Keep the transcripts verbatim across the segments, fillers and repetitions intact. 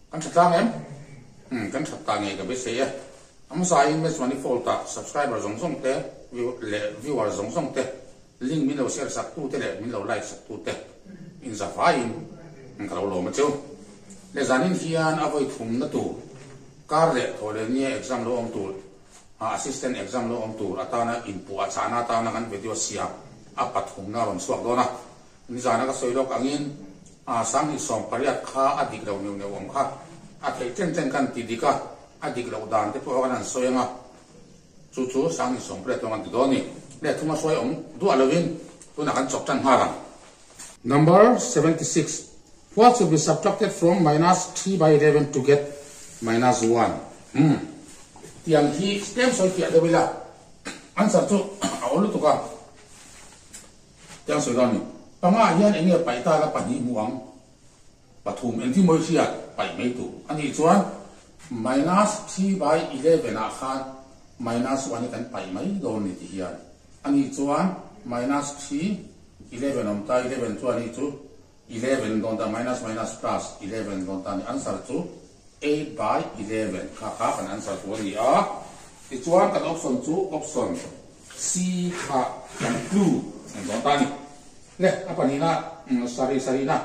kan thatang em um kan thatang e ka be se ya am sa image manifold ta subscriber zong zong te viewer zong zong te link min lo share sak tu te le min lo like sak tu te in za fai in ka lo ma chu le zanin hian avoi thum na tu kar le thole ni exam lo om tu assistant exam lo om tu atana inpu achana ta na kan video sia apat thum na ron suak do na ni zana ka soilok angin a sang ni som pariat kha adik lo ne ne om kha a thei chen chen kan ti dika adik lo dan te po kan an soyanga chu chu sang ni som pariat kan ti do ni le thuma soi om du alovin tu na kan chok chan ha ram. Number seventy-six. What should be subtracted from minus three by eleven to get minus one? Hmm. Tiang hi stem soi ki ada bila answer tu awal tu ka tiang soi ni panga hian enge pai ta la pani muang pathum enti moi sia pai mai tu ani chuan minus three by eleven a khan minus one kan pai mai do ni ti hian ani chuan minus three eleven om ta eleven chuan ni chu eleven don ta minus minus plus eleven don ta ni answer chu eight by eleven kha kha kan answer chu ni a ti chuan kan option chu option C kha kan blue don ta ni le apa ni na sari sari na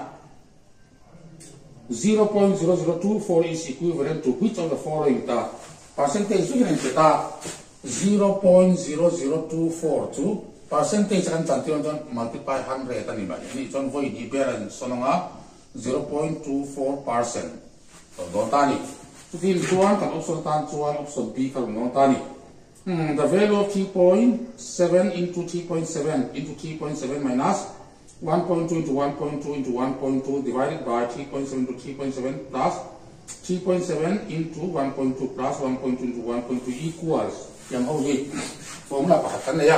zero point zero zero two four is equivalent to which of the following ta percentage you can ta zero point zero zero two four to percentage kan chantion don multiply one hundred ani ba ni chon voi ni balance sononga zero point two four percent to don ta ni to tin chuan kan option tan chuan option B kan no ta ni hmm the value of three point seven into three point seven into three point seven minus one point two into one point two into one point two divided by three point seven to three point seven plus three point seven into one point two plus one point two into one point two equals yang ho ni formula pa kan ya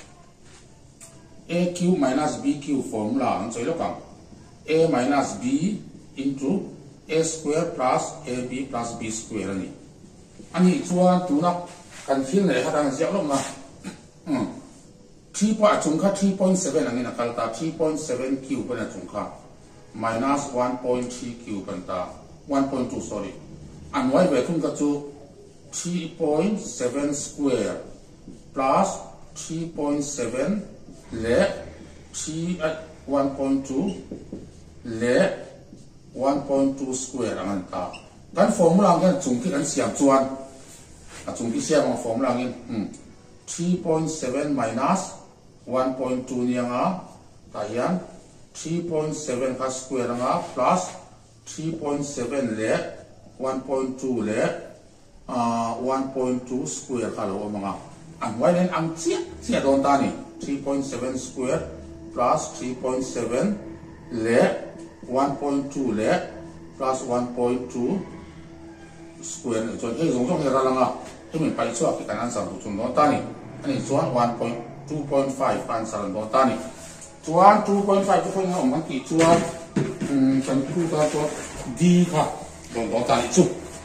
A Q minus B Q formula ang choi lo kam A minus B into A square plus A B plus B square ani ani chuan tu na kan thil ne ha dang sia lo ma hm three point achungkha three point seven angin akalta three point seven cube na achungkha minus one point three cube anta one point two sorry and why we thum ka chu three point seven square plus three point seven le three at one point two le one point two square anta kan formula ngan chungki kan siam chuan achungki siam ang formula ngin hm three point seven minus one point two nianga tayan three point seven ka square nga plus three point seven le one point two le uh, one point two square ka lo mga ang widen ang chia chia don ta ni three point seven square plus three point seven le one point two le plus one point two square so he zong zong ra la nga he min pai chuak ki kan answer tu chung don ta ni ani chuan one point two point five answer don ta ni chuan two point five tu phang om kan ki chuan um kan tu ta to D kha don don ta ni chu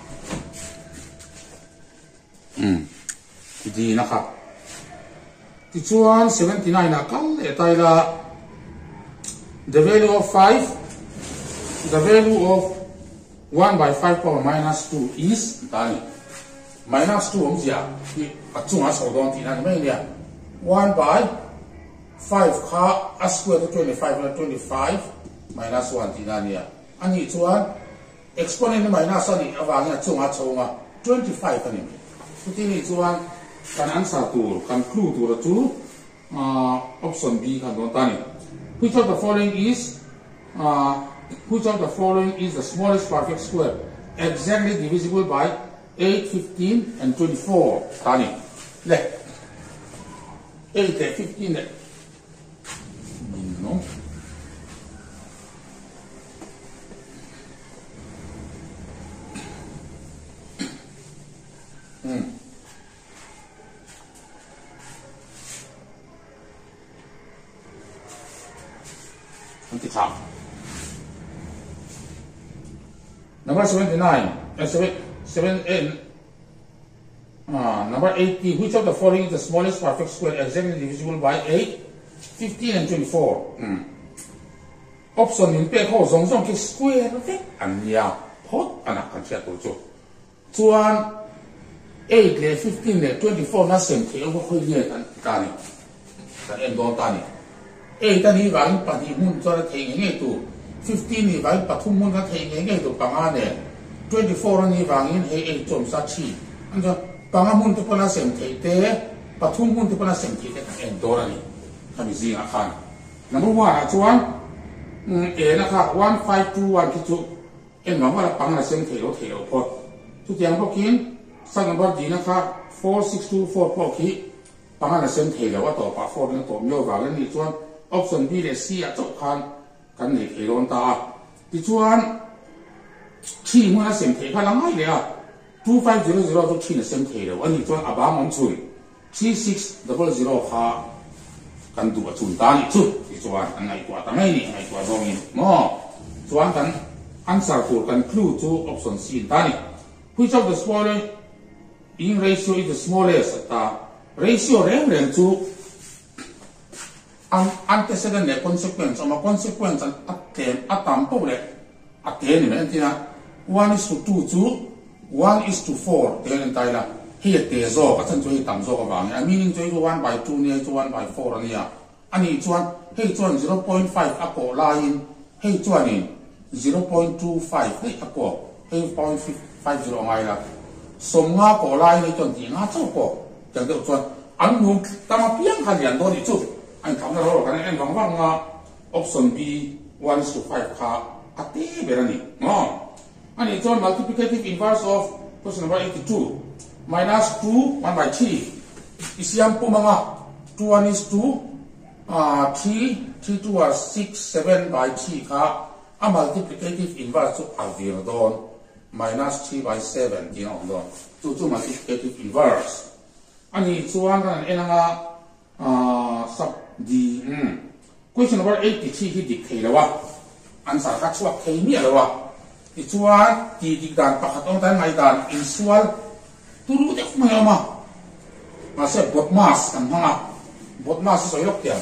um D na kha ti chuan seventy-nine na kal e tai la the value of five the value of one by five power minus two is tani minus two om sia ki achunga so don ti na mai nia one by five kha a square to twenty-five na twenty-five minus one ti na nia ani chuan exponent minus ani awang na chunga chunga twenty-five ani tu ti ni chuan kan answer tu kan clue tu ra chu uh, option B kan don tani which of the following is uh, which of the following is the smallest perfect square exactly divisible by eight, fifteen and twenty-four tani le eight and fifteen le no hmm number seventy-nine uh, seven, seven, uh, number eighty which of the following is the smallest perfect square exactly divisible by eight, fifteen and twenty-four hmm. option in pe ho zong zong ki square ve an ya phốt anh kan chia tu chu chuan eight le fifteen le twenty-four na sem the o khoi le tan ta ni tan em don ta ni eight ani wang pa di mun cho the nge tu fifteen ni wang pathum mun ka the nge nge tu panga ne twenty-four ani wang in he eight chom sa chi an jo panga mun tu pana sem the te pathum mun tu pana sem the te tan em don ani kami zi a khan number one a chuan e na kha one five two one ki chu en ma wala panga sem the lo the lo phot chu tiang bokin sang number di na kha four six two four po ki panga sem the lo wa to pa four na to myo wa ni chuan option B le C a chok khan kan nei the lon ta ti chuan chi mu na sem the kha la ngai le a two five zero zero to chi na sem the lo ani chuan aba mom chun three six zero zero kha kan du chun ta ni chu ti chuan an ngai kwa ta ngai ni ngai kwa dong in mo chuan kan answer for kan clue to option C ta ni which of the following in ratio is the smallest ta ratio rem rem chu an antecedent le consequence ama consequence an atem atam po le atem ni men tina one is to two chu one is to four ten tai la hi te zo ka chan chu hi tam zo ka wang a meaning chu one by two ni chu one by four ani ya ani chuan hei chuan zero point five a ko line hei chuan ni zero point two five hei a ko hei zero point five zero ngai la som nga ko line ni chuan ti nga chu ko chang de chuan an nu tama piang kha lian do ni chu anh thắm ra rồi cái này anh vắng vắng à option B one to five kha ati berani no anh ấy chọn multiplicative inverse of question number eighty-two minus two one by three isiam pumanga two one is two uh three three two are six seven by three kha a multiplicative inverse to avir don minus three by seven you know don to to multiplicative inverse anh ấy chọn cái này anh nga uh sub di um question number eighty-three hi dik thei lawa answer ka chuak thei mi lawa ti chuan ti dik dan pakhat ong tan ngai dan in sual turu de khma ma ma se bot mas kan hanga bot mas so yok tiang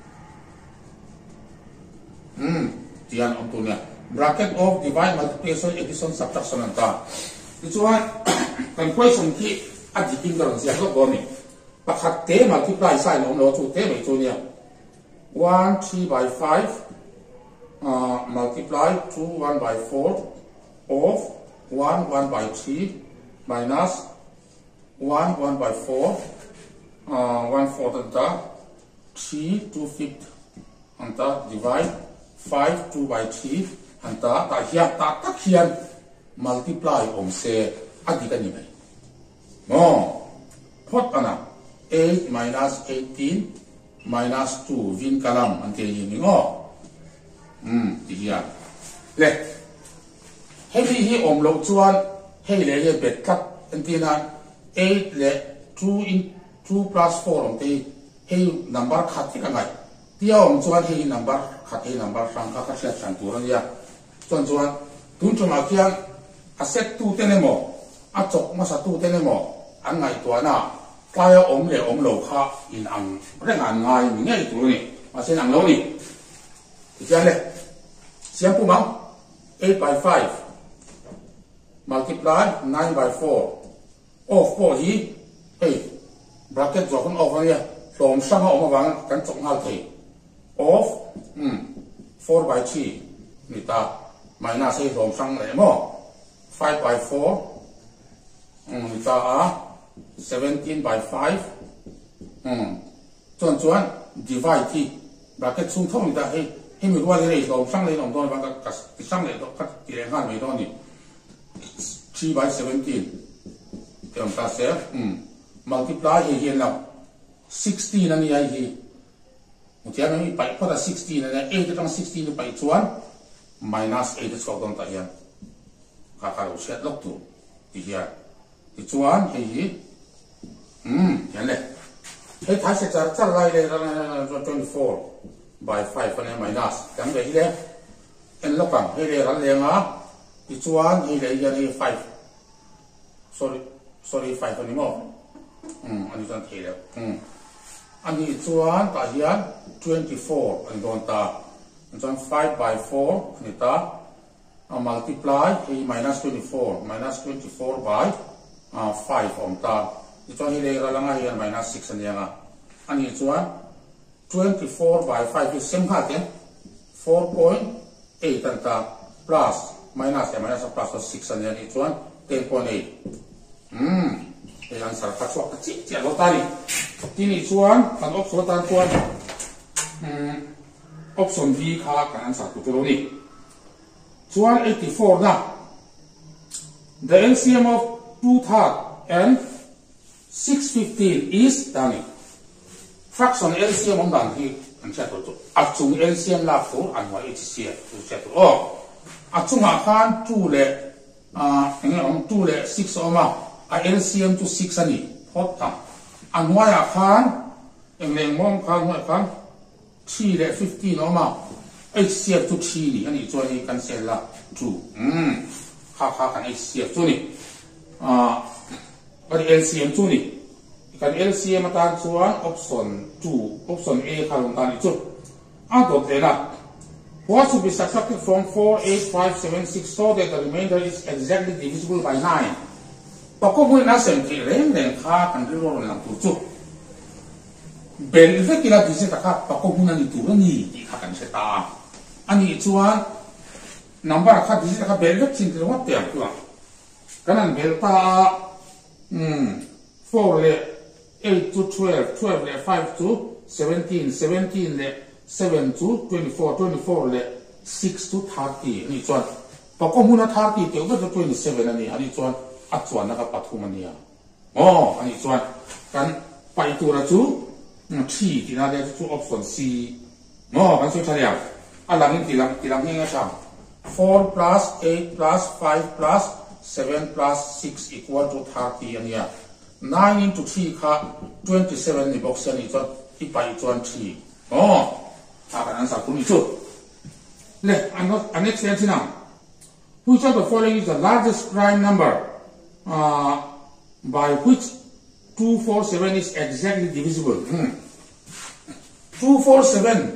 um tian om tu nya bracket of divide multiplication addition subtraction anta ti chuan kan question ki adiking daron sia ko boni pakhat te multiply sai lo lo chu te mai chu nia one three by five uh, multiply two one by four of one one by three minus one one by four uh, one fourth anta three two fifth anta divide five two by three anta ta hian ta tak hian multiply om se adika ni mai mo phot ana eight minus eighteen minus two vin kalam ante yin ngo um ti ya le heavy hi om lo chuan hei le ye bet kat antina eight le two in two plus four om te hei number khat ti ka ngai tia om chuan hei number khat hei number sang ka ka set san tur ya chuan chuan tun chuma khian a set tu te ne mo a chok ma sa tu te ne mo an ngai to na kaya om le om lo kha in ang re ngan ngai mi ngai tu ni ma sen ang lo ni ti ja le siam pu mang eight by five multiply nine by four of four hi hey bracket zo kon of ya som sang ha om wang kan chok ngal thei of um four by three ni ta minus ei som sang le mo five by four um ni ta a seventeen by five um chuan chuan divide thi bracket chung thong ni ta hei hei mi wa le lo sang le long don ba ka ti sang le to ka ti le ngan me don ni three by seventeen tiam ta se um multiply hi hian la sixteen ani ai hi mu tiam mi pai pha sixteen ani eight tang sixteen ni pai chuan minus eight chok don ta hian ka ka lo set lok tu ti hian ti chuan hei hi um yan le hei thai se char char lai le twenty-four by five ane minus kan ve hi le en lokang hei le ran le nga ti chuan hei le yan hei five sorry sorry five ani mo um ani chan thei le um ani chuan ta hian twenty-four an don ta chuan five by four ni ta multiply a minus twenty-four minus twenty-four by uh, five om ta ito hi le ra langa hi minus six ani anga ani chuan twenty-four by five is same ha te four point eight an ta plus minus ya minus plus six ani ani chuan ten point eight hmm e answer ka chuak chi chi lo ta ni tini chuan kan option ta chuan hmm option B kha kan answer tu tu ni chuan eighty-four na the L C M of two third and six fifteen is dani fraction L C M om dan hi an chat to achung L C M la fu an wa H C tu chat o achung a khan two le a enge om two le six oma a L C M to six ani hot ta an wa ya khan enge mong khan wa khan three le fifteen oma H C F to three ni ani chuan hi kan sel la two um kha kha kan H C F chu ni a ari L C M chu ni kan L C M atan chuan option two option A kha long tan chu a dot dena what should be subtracted from four eight five seven six so that the remainder is exactly divisible by nine pako mo na sem ki ren ren kha kan ri ro lang tu chu bel ve kila dise ta kha pako mo na ni tu ni ti kha kan se ta ani chuan number kha dise kha bel ve chin ti wat te ku kanan bel ta um four le eight to twelve twelve le five to seventeen seventeen le seven to twenty-four twenty-four le six to thirty ani chuan pako mo na thirty te over to twenty-seven ani ani chuan a chuan na ka pathum ani a oh ani chuan kan pai tu ra chu three ti na le chu option C no kan so thariam alang ti lang ti lang nge sam four plus eight plus five plus seven plus six equal to thirty ania nine into three kha twenty-seven ni box ani chuan ti pai chuan three oh a kan answer ku ni chu le an an next answer now which of the following is the largest prime number uh, by which two forty-seven is exactly divisible hmm. two forty-seven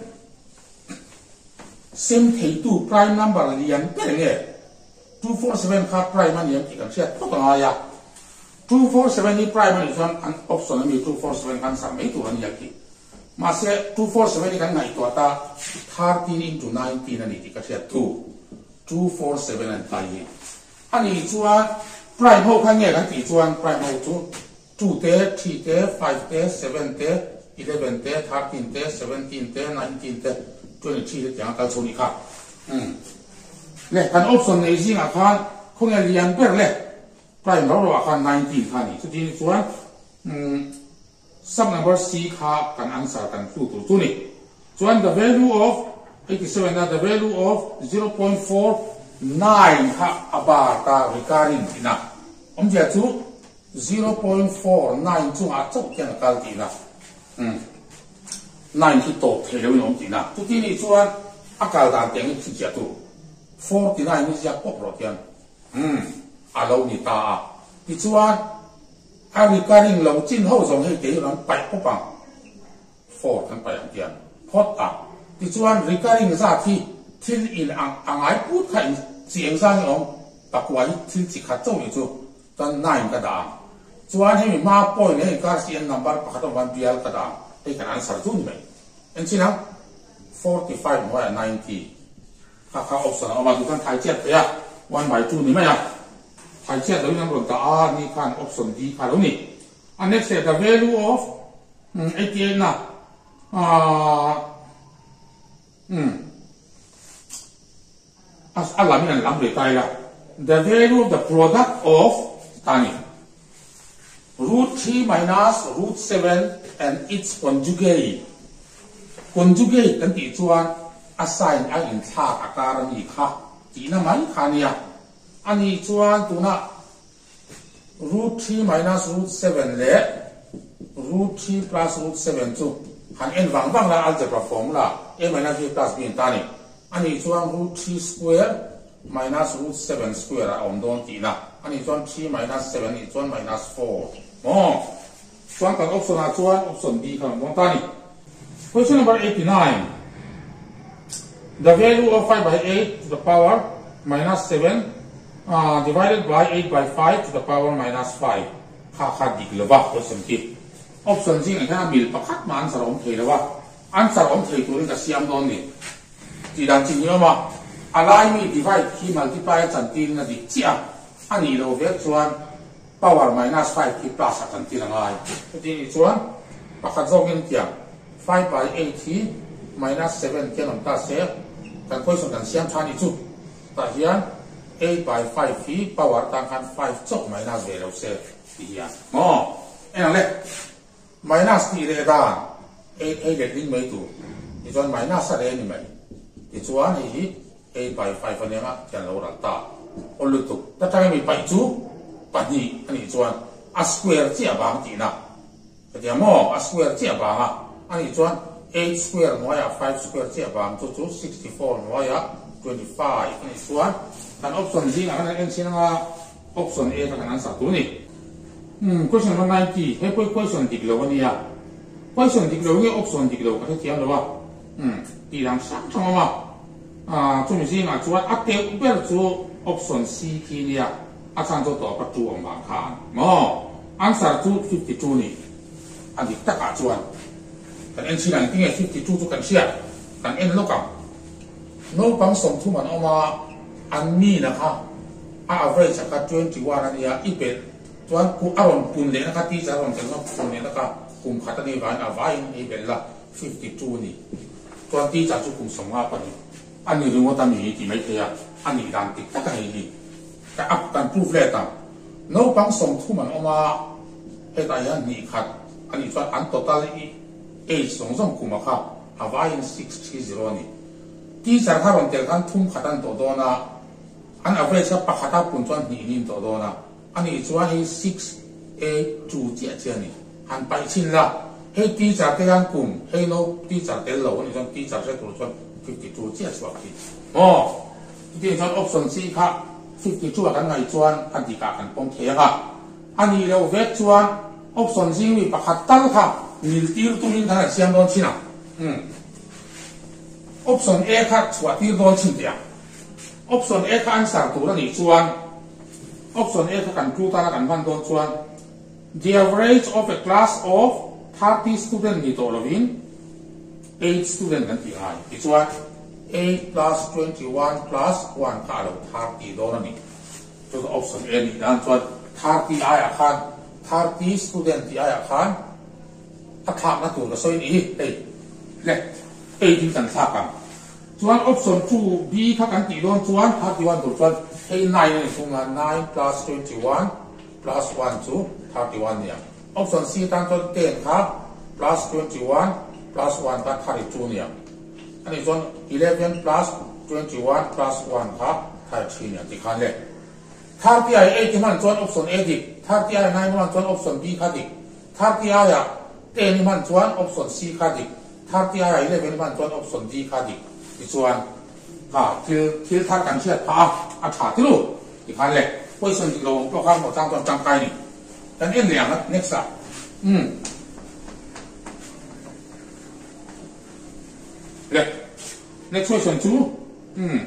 same thei tu prime number lian pe nge two forty-seven kha prime ani ti kan sia to ta ya two forty-seven ni prime ani chuan an option ami two forty-seven kan sam mai tu ani ya ki ma se two forty-seven ni kan ngai to ta thirteen into nineteen ani ti ka sia two two forty-seven an tai ani chuan prime ho khan nge kan ti chuan prime ho chu two te three te five te seven te eleven te thirteen te seventeen te nineteen te twenty-three te ang kal choni kha um le kan option nei jing a khan khong ya lian per le prime ro ro khan nineteen khan ni chu ti chuan um sub number C kha kan answer kan tu tu tu ni chuan the value of eighty-seven na the value of zero point four nine ha aba ta recurring ina om ja chu zero point four nine chu a chok kian kal ti na um nine hi to thelo ni om ti na tu ti ni chuan a kal dan teng chi ja tu forty-nine ni ja pop ro tian um a lo ni ta ti chuan a recurring lo chin ho zong hei te ran pai popang four kan pai ang tian hot a ti chuan recurring za thi thil in ang angai put kha in chiang za ni om pakwai thil chi kha chau ni chu tan nine ka da chuan hemi ma point he ka sian number pakhato one bial ka da ei kan answer chu ni mai en chinang forty-five mo ninety kha kha option ama du kan thai chet ya one by two ni mai ya thai chet do nang ron ta a ni kan option D kha lo ni and next the value of um, eighty-eight na ah um as alamin an lam re tai la the value of the product of tani root three minus root seven and its conjugate conjugate kan ti chuan assign a in thak akar ni kha ti na mai kha nia ani chuan tuna root three minus root seven le root three plus root seven chu han en wang wang la algebra formula a minus b plus b tani ani chuan root three square minus root seven square a om don ti na ani chuan three minus seven ni chuan minus four oh chuan kan option a chuan option B kan don tani question number eighty-nine the value of five by eight to the power minus seven uh, divided by eight by five to the power minus five kha kha dik lova question ki option jing ang kana mil pakhat ma answer om thei lova answer om thei turin ka siam don ni ti dan chin yo ma alai mi divide ki multiply chan tin na dik chia ani lo ve chuan power minus five ki plus chan tin angai ti ni chuan pakhat zong in tiang five by eight minus seven kian om ta se kan question kan siam thani chu ta hian eight by five hi power tang kan five chok minus zero se ti hian mo en le minus ti le da eight eight le ding mai tu ti chuan minus sa le ni mai ti chuan hi eight by five ane ma kian lo ran ta ol lu tu ta ta mi pai chu pa ni ani chuan a square chi abang ti na ti mo a square chi abang a ani chuan eight square noya five square chi abang chu chu sixty-four noya twenty-five ani chuan kan option Z ang ang sino nga option A ka kanan sa tu ni hmm question number ninety he poi question diklo niya question diklo nge option diklo ka tiam lo wa hmm ti lang sang chang ma ah chu mi sing a chuan a te ber chu option C ki niya a chang cho to pa tu ang ma khan mo answer chu fifty-two ni ani ta ka chuan kan en silang tinge fifty-two chu kan sia kan en lo kam no pang som thu man oma an mi na kha a average ka twenty-one ani ya ipe chuan ku aron pun le na ka ti charon tel no pun le na ka kum khata ni van a vai ni bella fifty-two ni chuan ti cha chu kum som nga pa ni ani ringo ta mi ti mai thea ani dan ti ta ka hi ka up kan proof le ta no pang som thu man oma he ta ya ni khat ani chuan an total i eight song song kuma kha a vai six thirty ni ti cha kharon tel kan thum khatan to do na an average ka pakhata pun chuan ni nin to do na ani chuan hi six eight two chia chia ni han pai chin la he ti cha te kan kum he no ti cha te lo ni chuan ti cha se tur chuan fifty-two chia chwa ki oh ti chuan option C kha fifty-two kan ngai chuan an ti ka kan pom the ka ani lo ve chuan option C wi pakhat tal kha nil tir tumin thana siam don china hm option A kha chwa tir don chin dia option A kha answer tur ani chuan option A kha kan tu ta kan van don chuan the average of a class of thirty student ni to lovin eight student kan ti ai ti chuan eight plus twenty-one plus one ka lo thirty don ani chu option A ni dan chuan thirty ai a khan thirty student ti ai a khan a thak na tur ka soi ni ei le eighteen kan thak kam chuan option two B kha kan ti don chuan thirty-one tur chuan hey nine ni sunga nine plus twenty-one plus one to thirty-one nia option C tan chuan ten kha plus twenty-one plus one ka thirty-two nia ani chuan eleven plus twenty-one plus one kha thirty nia ti khan le thirty ai eight man chuan option A dik thirty ai nine man chuan option B kha dik thirty ai a ten man chuan option C kha dik thirty ai eleven man chuan option D kha dik ti chuan ha til til thar kan sia tha a tha ti lu ti khan le question ti lo to khang mo chang ton chang kai ni kan en liang next up hm le next question two hm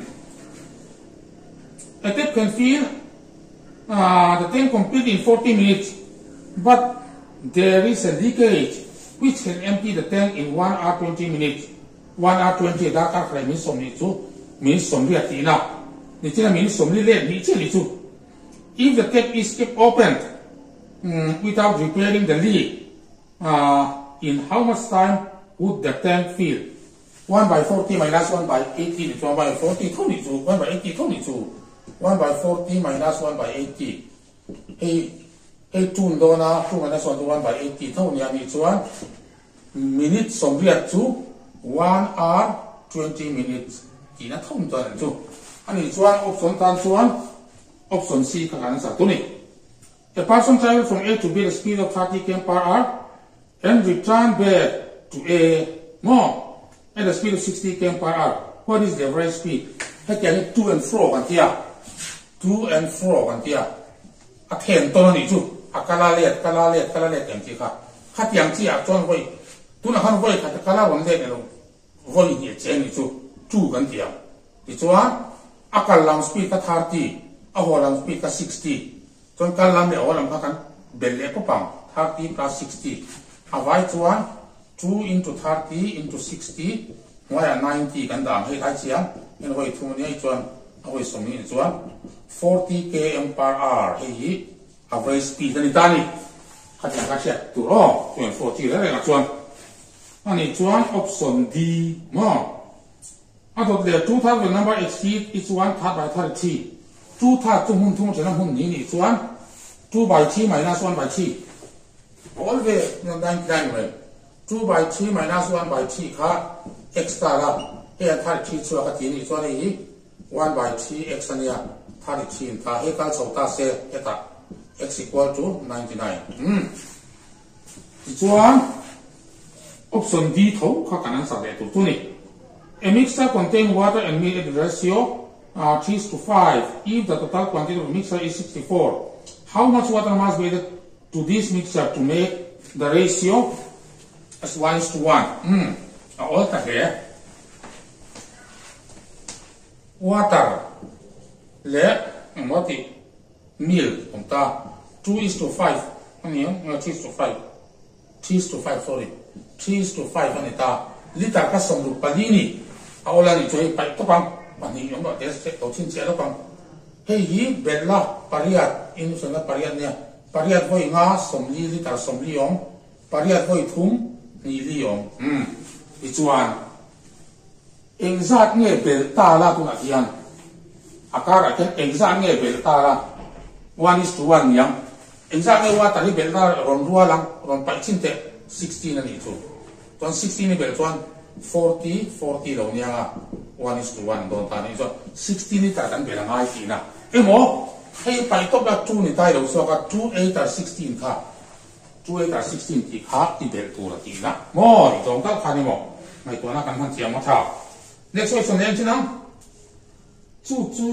a tap can fill uh, the tank complete in forty minutes but there is a leakage which can empty the tank in one hour twenty minutes one hour twenty da ka khai min som ni chu min som ri ati na ni china min som li le ni che ni chu if the tap is kept opened um, without repairing the leak uh, in how much time would the tank fill one by forty minus one by eighty ni one by forty thu ni chu one by eighty thu ni chu one by forty minus one by eighty hey hey two do na two minus one to one by eighty thu ni ani chuan minute som ri at chu one hour twenty minutes ina thum chuan chu ani chuan option tan chuan option C ka kan sa tu ni a person travel from A to B at the speed of thirty kilometers per hour and return back to A more at the speed of sixty kilometers per hour what is the average speed ha kan to and fro kan tia to and fro kan tia a then to ni chu a kala le kala le kala le kan ti kha kha tiang chi a chuan hoi tu na khan hoi kha kala won le ne lo voi ni che ni chu chu kan tia ti chuan akal lam speed ka thirty aho lam speed ka sixty chon kal lam le aho lam ka kan bel le ko pang thirty plus sixty avai chuan two into thirty into sixty ngoya ninety kan dang hei thai chiang en hoi thu ni chuan ahoi somi chuan forty kilometers per hour hei average speed ani tani khatia ka sia tu ro chuan forty le le chuan ani chuan option D mo atot le two third will number exceed each one third by thirty two third tu hun thu chana hun ni ni chuan two by three minus one by three all the ninety-nine way two by three minus one by three kha extra la e thirty-three chu ka ti ni chuan hi one by three x ania thirty-three ta he kal chota se eta x equal to ninety-nine hmm chuan option D tho kha kanan sa le tu tu ni a mixture contain water and milk at the ratio uh, three to five if the total quantity of mixture is sixty-four. How much water must be added to this mixture to make the ratio as one is to one? Hmm. All that here. Water le what is milk? Umta two is to five. Ani yo three is to five. Three is to five. Sorry. Three is to five. Ani ta liter ka somdu palini. Aula ni choi pai to pang. Pani yo ba des se to chin che lo pang. Hei hi bella pariat in sona pariat ne pariat hoi nga somli liter somli yong pariat hoi thum ni li yong hm ichuan exact nge bel ta la tu na hian akara ken exact nge bel ta la one is to one yang exact nge wa ta hi bel ta ron ruwa lang ron pai chin te sixteen ani chu ton sixteen ni bel chuan forty forty lo nia one is to one don ta ni so sixteen ni ta kan bel ngai ti na emo hei pai top la two ni tai lo so ka two eight or sixteen kha two eight or sixteen ti kha ti bel tu la ti na mo ni tong ka khani mo mai to na kan han chiam ma tha next question len chinang chu chu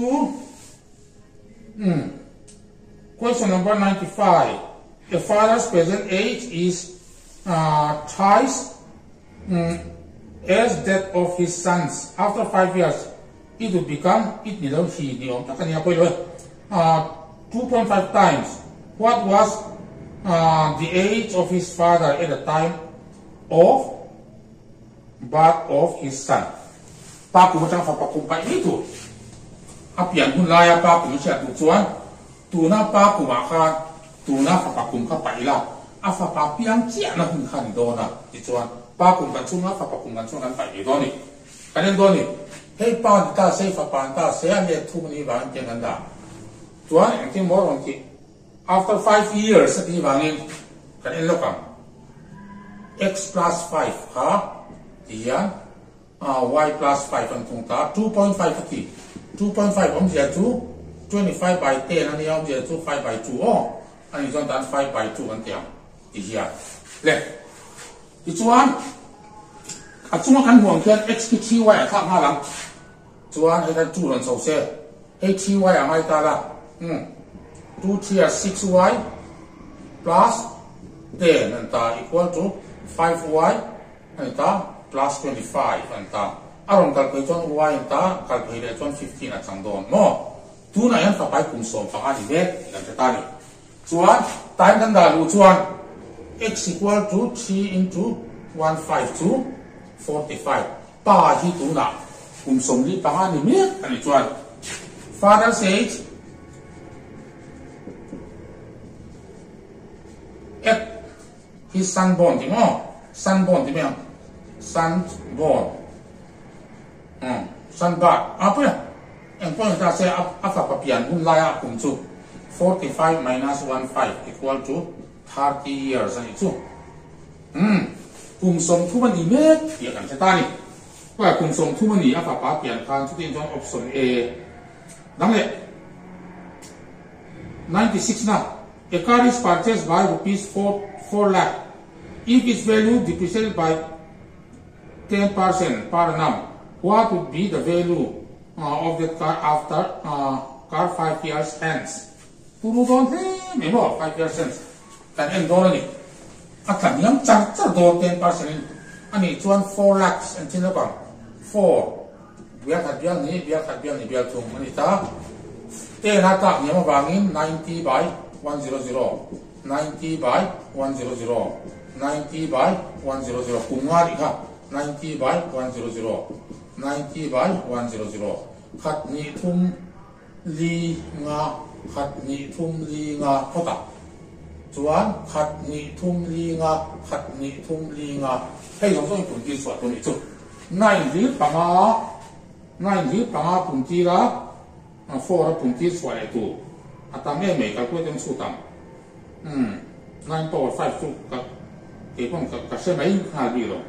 hmm question number ninety-five the father's present age is uh twice um, as that of his sons after five years it will become it ni lo hi ni om takania ko lo uh two point five times what was uh, the age of his father at the time of birth of his son pa ku chang fa pa ku pai ni tu apian hun la ya pa ku cha tu chuan tu na pa ku ma kha tu na fa pa ku kha pai la a fa pa piang chia na hun khan do na ti chuan pa ku kan chung na fa pa ku kan chung kan pai ni do ni kan do ni hei pa ta sei fa pa ta se a le thu ni ba ken an da chuan ang ti mo rong ti after five years ti ba ngin kan en lo kam x plus five ha tian uh, y plus five an thung ta two point five ti two point five om dia tu twenty-five by ten an ya om dia tu five by two oh ani zon dan five by two an tiang ti hia le ti chuan a chunga kan huang khian x ki thi y a thang ha lang chuan hei tan chu ron so se hei thi y a ngai ta la hm two tier six y plus ten an ta equal to five y an ta plus twenty-five an ta aron kal pe chon y an ta kal pe le chon fifteen a chang don mo tu na yan fa pai kum som fa ani ve kan ta ni chuan time kan da lu chuan x equal to three into one hundred fifty-two forty-five pa hi tu na kum som li pa ani me ani chuan father says at his son born ti mo son born ti me son born hmm son ba apa ya en pon ta se apa pa pian hun la ya kum chu forty-five minus one hundred five equal to thirty years ani chu hmm kum som thu man ni me ya kan ta niว่าคุมทรงทุมันนี่อาฝาป้าเปลี่ยนทางชุดที่จอง option A ดังเลย ninety-six นะ a car is purchased by rupees four four lakh if its value depreciated by ten percent per annum what would be the value uh, of that car after uh, car five years hence ตูรู้ตอนที่ไม่บอก five years hence แต่เอ็นโดนนี่อาการยังจัดจะโดนten percent อันนี้ชวน four lakhs อันที่แล้วก่อนfour bial hat bial ni bial hat bial ni bial thum ani ta te na tak ni ma bangin ninety by one hundred ninety by one hundred ninety by one hundred kunga ri kha ninety by one hundred ninety by one hundred khat ni thum li nga khat ni thum li nga phota chuan khat ni thum li nga khat ni thum li nga hei long song pun ti suat tu ni chu nine li panga nine li panga pun ti la four pun ti suat tu atam e me ka ko tem su tam um nine power five chu ka ke pon ka ka se mai ha bi lo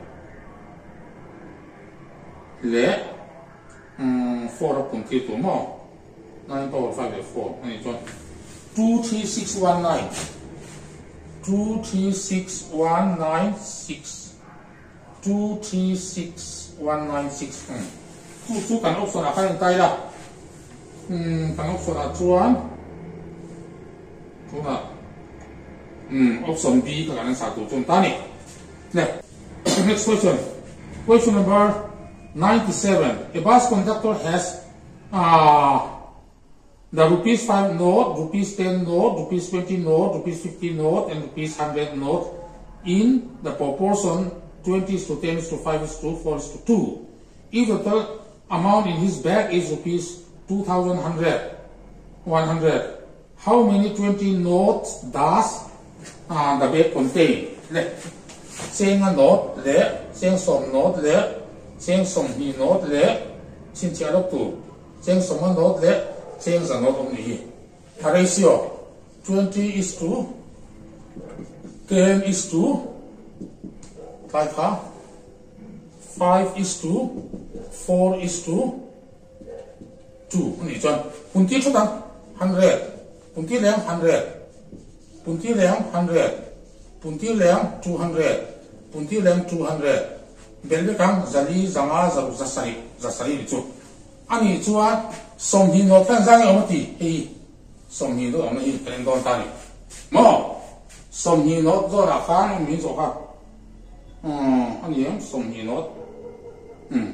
le um four pun ti tu mo nine power five is four ani chuan two three six one nine two three six one nine six two three six one nine six two two kan option a kan tai la um kan option a chuan tu na um option B ka kan sa tu chun ta ni next question question number ninety-seven a bus conductor has uh the rupees five note, rupees ten note, rupees twenty note, rupees fifty note, and rupees one hundred note in the proportion twenty is to ten is to five is to four is to two. If the total amount in his bag is rupees two thousand one hundred, one hundred, how many twenty notes does uh, the bag contain? Saying a note, le, saying some note, le, saying some he note, le, since you are two, saying some note, le, change are not only a ratio twenty is to ten is to five five is to four is to two ni chuan punti chu dang one hundred punti leng one hundred punti leng one hundred punti leng two hundred punti leng two hundred belbe kang zali zanga zaru zasari zasari chu ani chuan som hi no kan sang om ti hi som hi do om hi pen don ta ni mo som hi no zo ra khan mi zo kha um ani em som hi no um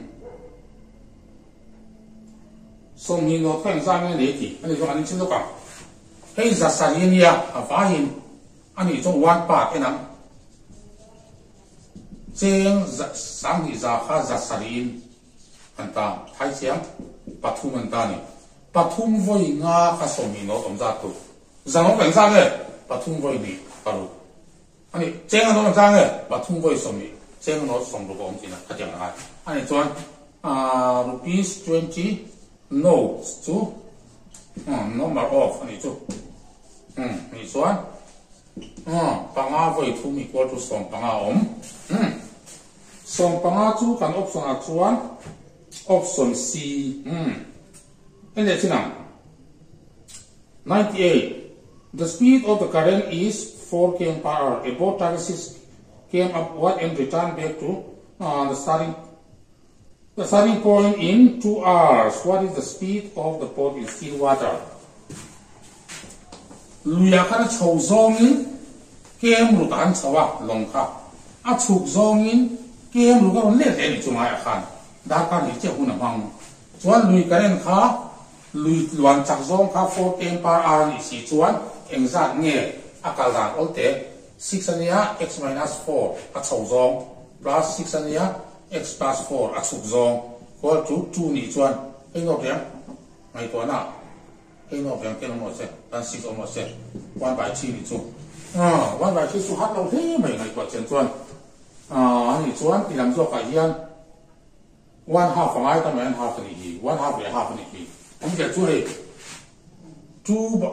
som hi no kan sang ni ti ani zo ani chin do ka hei za sa ni ya a fa hin ani zo one part enam cheng sang hi za kha za sa rin an ta thai chiang pathum an ta ni pathum voi nga kha somi no om za tu zang kan sa nge pathum voi ni paru ani cheng no za nge pathum voi somi cheng no som ro om tina kha jang ha ani chuan a rupees twenty notes to um number of ani chu um ni chuan um panga voi thum equal to som panga om um som panga chu kan option a chuan option C. Hmm. And that's enough. ninety-eight. The speed of the current is four kilometers per hour. A boat taxi came upward and returned back to uh, the starting the starting point in two hours. What is the speed of the boat in still water? Luya kana chou zongin kem lu tan chawa longkha. A chuk zongin kem lu ka le le ni chunga ya khan. Da ka ni che hun bang chuan lui karen kha lui luan chak zong kha four kilometers per hour ni si chuan engzat nge akal dan olte six ania x minus four a chou zong plus six ania x plus four a chuk zong equal to two ni chuan ei no piang ngai to na ei no piang ke no mo se dan six o mo se one by three ni chu ah one by three chu hat lo the mai ngai to chen chuan ah ni chuan ti lam zo ka hian one half of I tam and half ni hi one half and half ni hi om ke chu he two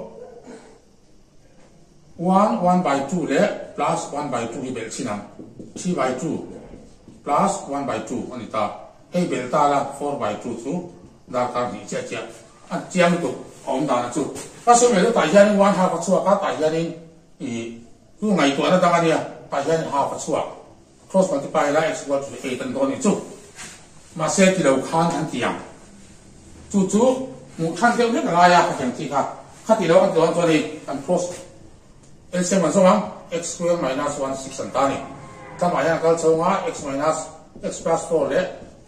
one one by two le plus one by two hi bel chinam three by two plus one by two ani ta hei bel ta la four by two chu da ka ni che che a chiam tu om da na chu ka so me ta hian one half chu ka ta hian i ku ngai to na da ka dia ta hian half chu cross multiply la x equal to eight and don ni chu mà xe thì đầu khan ăn tiệm chú chú một khan tiêu nhất là ai à phải thì khác khác thì đâu ăn tiêu ăn cho đi ăn cross l c m bằng số bằng x square minus one six ăn ta này ta mà nhà câu số hóa x minus x plus four đấy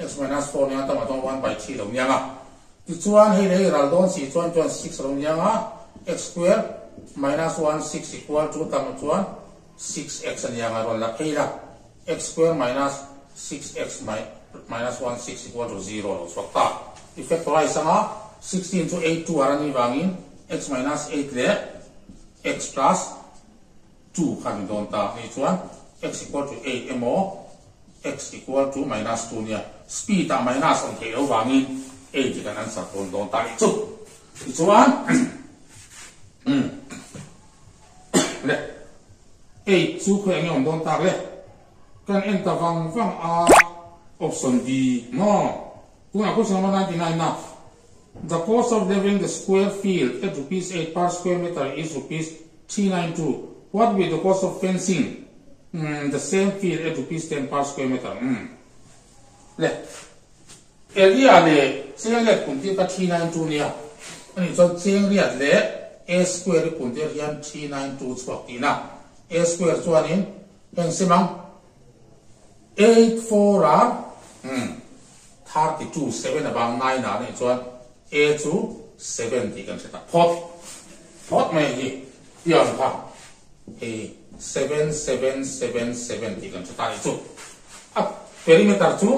x minus four nia tama tong one by three lo nia nga ti chuan hei le ral don si chuan chuan six lo nia nga x square minus one six equal to tama chuan six x ania nga ron la hei la x square minus six x minus one six equal to zero lo swak ta effectorize nga sixteen to eight two arani wangin x minus eight le x plus two khan don ta ni chuan x equal to eight mo x equal to minus two nia speed ta minus on ke lo wangin eight kan an sa don don ta ni chu ni chuan um le eight chu khwe ngi on don ta le kan en ta wang wang a option D no tuna question number ninety-nine na the cost of leveling the square field at rupees eight per square meter is rupees three ninety-two. What will be the cost of fencing mm, the same field at rupees ten per square meter? Mm. Le area le cheng le kunti ka three ninety-two nia ani chon cheng riat le a square kunti hian three ninety-two chhuak ti na a square chuan in heng simang eight four r mm thirty-two seven abang nine na ni chuan a chu seventy kan seta pot pot mai hi tiang kha a seven seven seven seventy kan seta ni chu a perimeter chu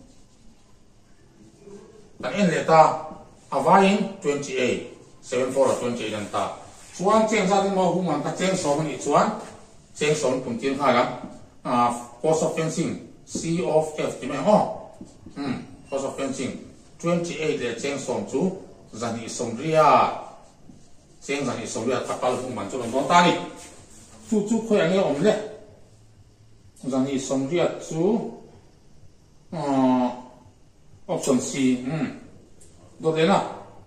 kan en leta avain twenty-eight seven four twenty-eight an ta chuan cheng sa din mo hum an ta cheng so ni chuan cheng so pum tin kha la a cost of fencing C of F ti mai ho hmm cost of fencing twenty-eight le cheng som chu zani som ria cheng zani som ria tapal hum man chu don ta ni chu chu khoi ani om le zani som ria chu uh, option C hmm do de na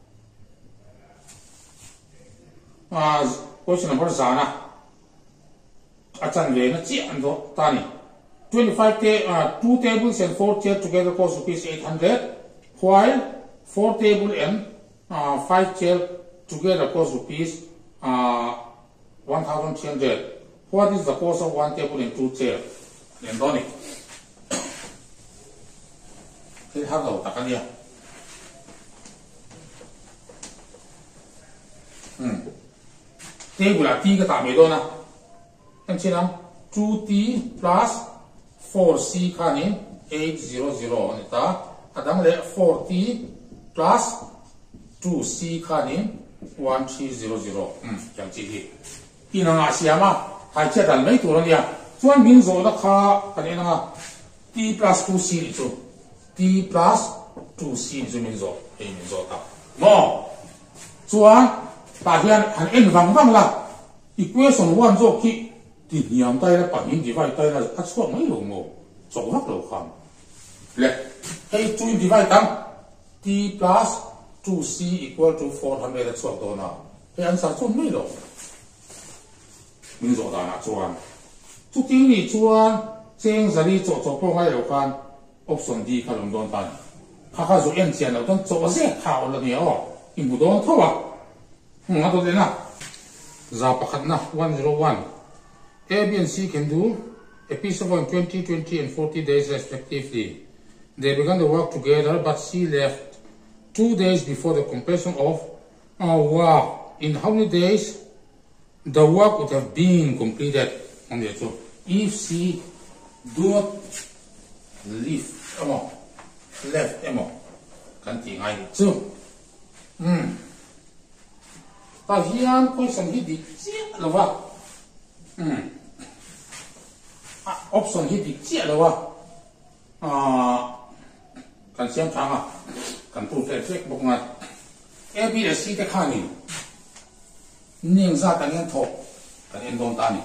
ah question number zana achan le na chi an do ta ni twenty-five ta uh, two tables and four chairs together cost rupees eight hundred, while four table and uh, five chairs together cost rupees uh, one thousand three hundred. What is the cost of one table and two chairs? Then don't it. Thế how đầu ta cái Hmm. Table là t cái tạm mấy đô na. Anh chị nào two t plus four c khanin eight hundred anita adang le four t plus two c khanin one three hundred um yang chi hi inanga siama hai che dal mai tur ania chuan min zo da kha kanina nga t plus two c ni chu t plus two c ni chu min zo e min zo ta mo chuan ta hian han en wang wang la equation one zo ki ti niam tai la pa hin divide tai la a chuak mai lo mo zo hak lo kham le hey two divide tam t plus two c equal to four hundred chuak do na he answer chu mai lo min zo da na chuan chu ti ni chuan cheng zari cho cho po ngai lo kan option D khalom don tan kha kha zo en chen lo don cho se khao lo ni o in bu don thowa nga do de na za pakhat na one oh one A, B, and C can do a piece of work in twenty, twenty, and forty days respectively. They began to work together, but C left two days before the completion of our work. In how many days the work would have been completed? So if C do not leave, emo, left, emo, can think I so. Hmm. But here, question he did, see, the work. Hmm. Option hi dik chia lo wa a kan siam thang a kan pu fe fek bok nga a b s c te khani ning za kan yan tho kan en dom ta ni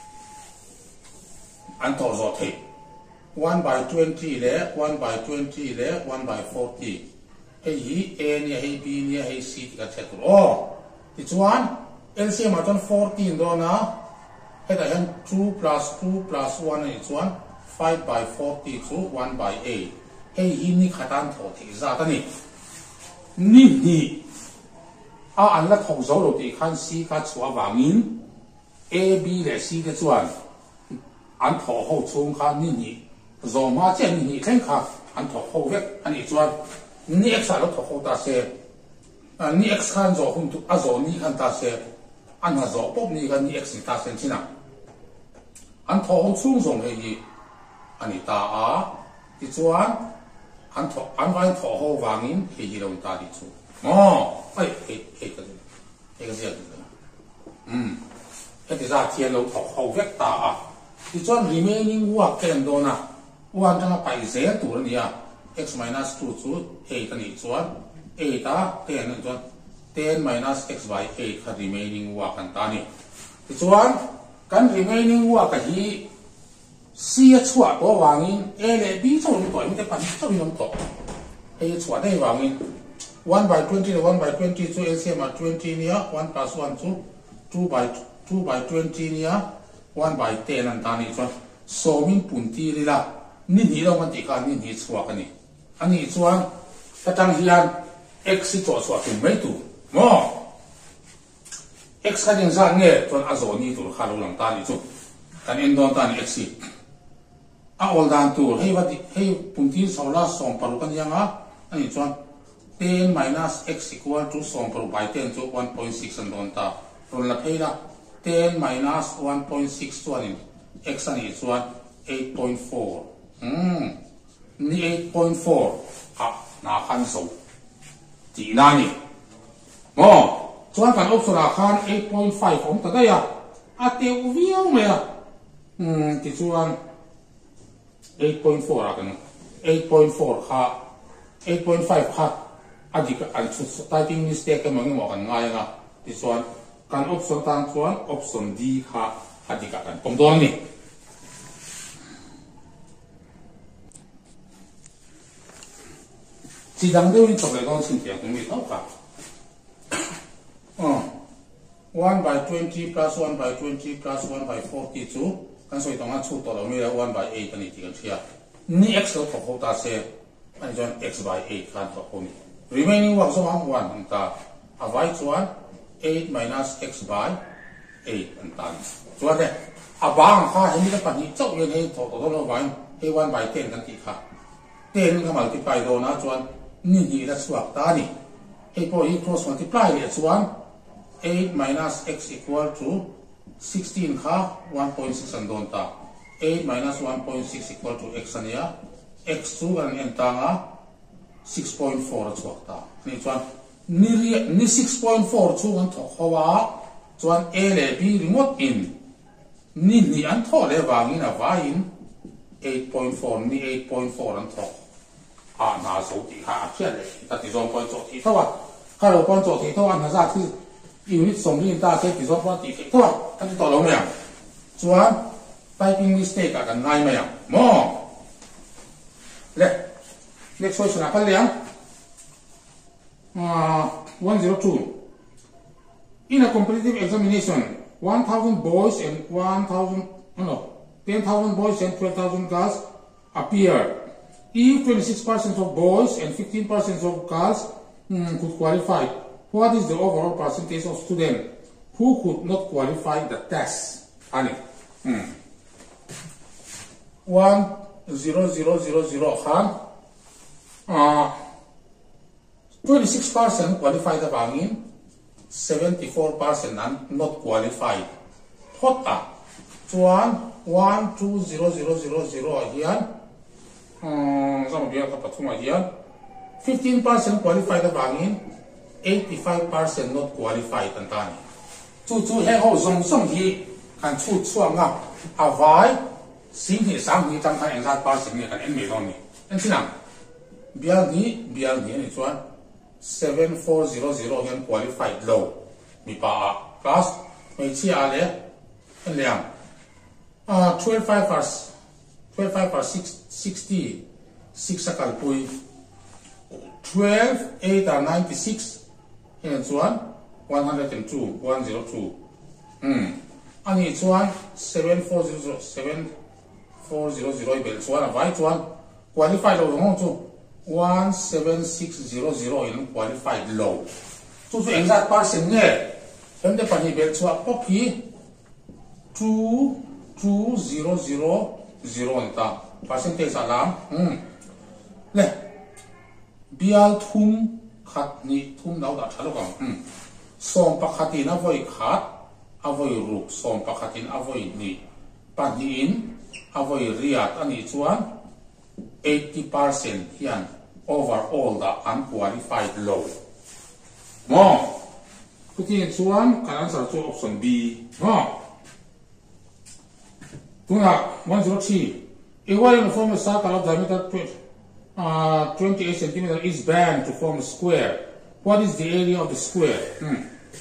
an tho zo the one by twenty le one by twenty le one by forty hei hi a ni hei b ni hei c ti ka the tu o ti chuan L C M aton fourteen do na hết là hen two plus two plus one is one five by forty to one by eight hey hi ni khatan tho thi za ta ni ni ni a an la thong zo lo ti khan c ka chua wangin a b le c de chuan an tho ho chung kha ni ni zo ma chen ni thleng kha an thọ hậu vek anh ấy chuan ni x lo thọ hậu ta se ni x khan zo hum tu a zo ni khan ta se an ha zo pop ni khan ni x ta sen china an thọ hậu chung zong he hi anh ấy ta a ti chuan an thọ an vai thọ hậu wangin he hi lo ta di chu oh ai he he ka he ka sia um he ti za thian lo thọ hậu vek ta a ti chuan remaining work ken do na one tanga pai ze tur nia x minus two chu eight ani chuan eight a ten ani chuan ten minus x by eight kha remaining work an ta ni ti chuan kan remaining work ka hi c a chua to wangin a le b chu ni toy mi te pan chu ni nom to a chua dei wangin one by twenty one by twenty chu L C M twenty nia one plus one chu two by two by twenty nia one by ten an ta ni chuan so min punti ri la ni ni lo man ti kha ni ni chua ka ni ani chuan ta tang hian x to chua tu mai tu mo x kha ding za nge chuan a zo ni tur kha lo lang ta ni chu kan en don ta ni x a ol dan tu hei wa ti hei punti sola som paru kan yang a ani chuan ten minus x equal to som paru by ten to one point six an don ta ron la phei la ten minus one point six chuan in x ani chuan eight point four Hmm, ni eight point four à na khan so chỉ na ni mo chuan kan option a khan eight point five om ta da ya a te u viau me ya hmm ti chuan eight point four a kan eight point four kha eight point five kha a di ka an chu typing mistake ma ngi mo kan ngai nga ti chuan kan option tan chuan option d kha a di ka kan pom don ni chỉ đang đưa đi chụp lại con xin tiền cũng bị tốt cả. one by twenty plus one by twenty plus one by forty two. Kan so itong ang chuto daw nila one by eight ani tigan siya. Ni x lo thok ta se ani jon x by eight kan thok ni. Remaining work so ang one ang ta. Avai chuan eight minus x by eight ang ta. Chuan de abang kha hindi ka pa ni chok yen he thok to lo vai he one by ten kan ti kha. ten ka multiply do na chuan ni ni la swak ta ni e po i cross multiply le chuan eight minus x equal to sixteen kha one point six an don ta eight minus one point six equal to x ania x two kan en ta nga six point four swak ta ni chuan ni ni six point four chu an thok hawa chuan a le b remote in ni ni an tho le wangin a vain eight point four ni eight point four an thok à na số thì hạ chuyện này ta chỉ dùng quan trọng thì thôi à khai đầu quan trọng thì thôi à nó ra thì unit sống đi ta sẽ chỉ dùng quan trọng thì thôi ta chỉ tỏ lâu mày chuan typing mistake cả cần ngay mày mo lệ next question là cái liền ah one zero two in a competitive examination one thousand boys and one thousand no ten thousand boys and twelve thousand girls appear. If twenty-six percent of boys and fifteen percent of girls mm, could qualify, what is the overall percentage of students who could not qualify the test? Ani, hmm. one zero zero zero zero han. Uh, twenty-six percent qualified the bangin, seventy-four percent not qualified. Hot ah, chuan one two zero zero zero zero here. Some of you have a here. fifteen percent qualified the bangin, eighty-five percent not qualified. And Tani. Two two hang ho some some he can two swung up. Avoid seeing his some he some kind of that person can end me on me. And Sinam Bialni, Bialni, and it's one seven four zero zero can qualified low. Mipa class may see ale and Liam. Uh, twelve five hours. twelve five per sixty, six sakal pui. twelve eight are ninety-six, and so on, one hundred two, one hundred two. Hmm. And it's one, seven four zero zero, seven four zero zero, it's one, of white one, qualified low, to one seven six zero zero in qualified low. So, the exact person there, and the penny belt to a copy two two zero zero. Zero nta percentage alam hmm le bial thum khat ni thum dau da thalo kam um som pakhatin avoi khat avoi ruk som pakhatin avoi ni pani in avoi riat ani chuan eighty percent hian overall the unqualified low mo putin chuan kan answer chu option B mo tuna one zero three a wire form a circle of diameter uh, twenty-eight centimeter is bent to form a square. What is the area of the square? Hmm.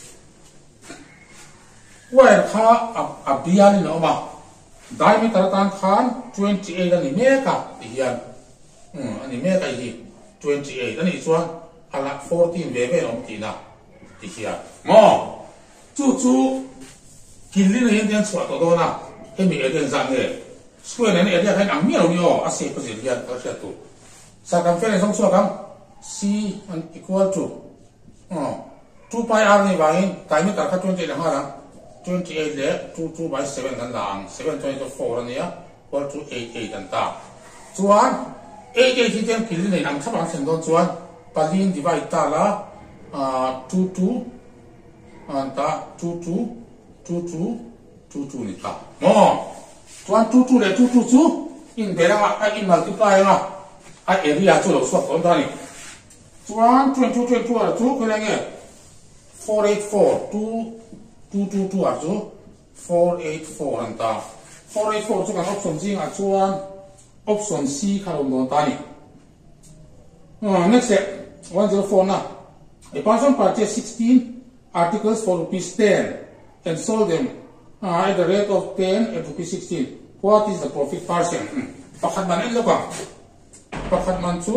Wire kha a bial in oma diameter tan khan twenty-eight ani meka hian um ani meka hi twenty-eight ani chuan ala fourteen ve ve om tina ti hian mo chu chu kilin hen den chwa to do na hemi eden zang he square ne area kan ang mi lo ni o ase position hian ta sia tu circumference song chua kam c equal to oh two pi r ni bangin diameter kha twenty-eight ha ra twenty-eight le two two by seven kan lang seven twenty four ani ya equal to eighty-eight an ta chuan eighty-eight hi ten kilin nei ang thapang sen don chuan palin divide ta la two two an ta two two two two two two ni ta mo chuan two two le two two chu in bera a in multiply ma a area chu lo swap on ta ni chuan twenty-two twenty-two a chu ko nge four eighty-four two two two two a chu four eighty-four an ta four eighty-four chu kan option jing a chuan option C kha lo don ta ni uh, next step one zero four na a person purchased sixteen articles for rupees ten and sold them uh, at the rate of ten at rupees sixteen. What is the profit percent? Pakhat man en lo ka pakhat man chu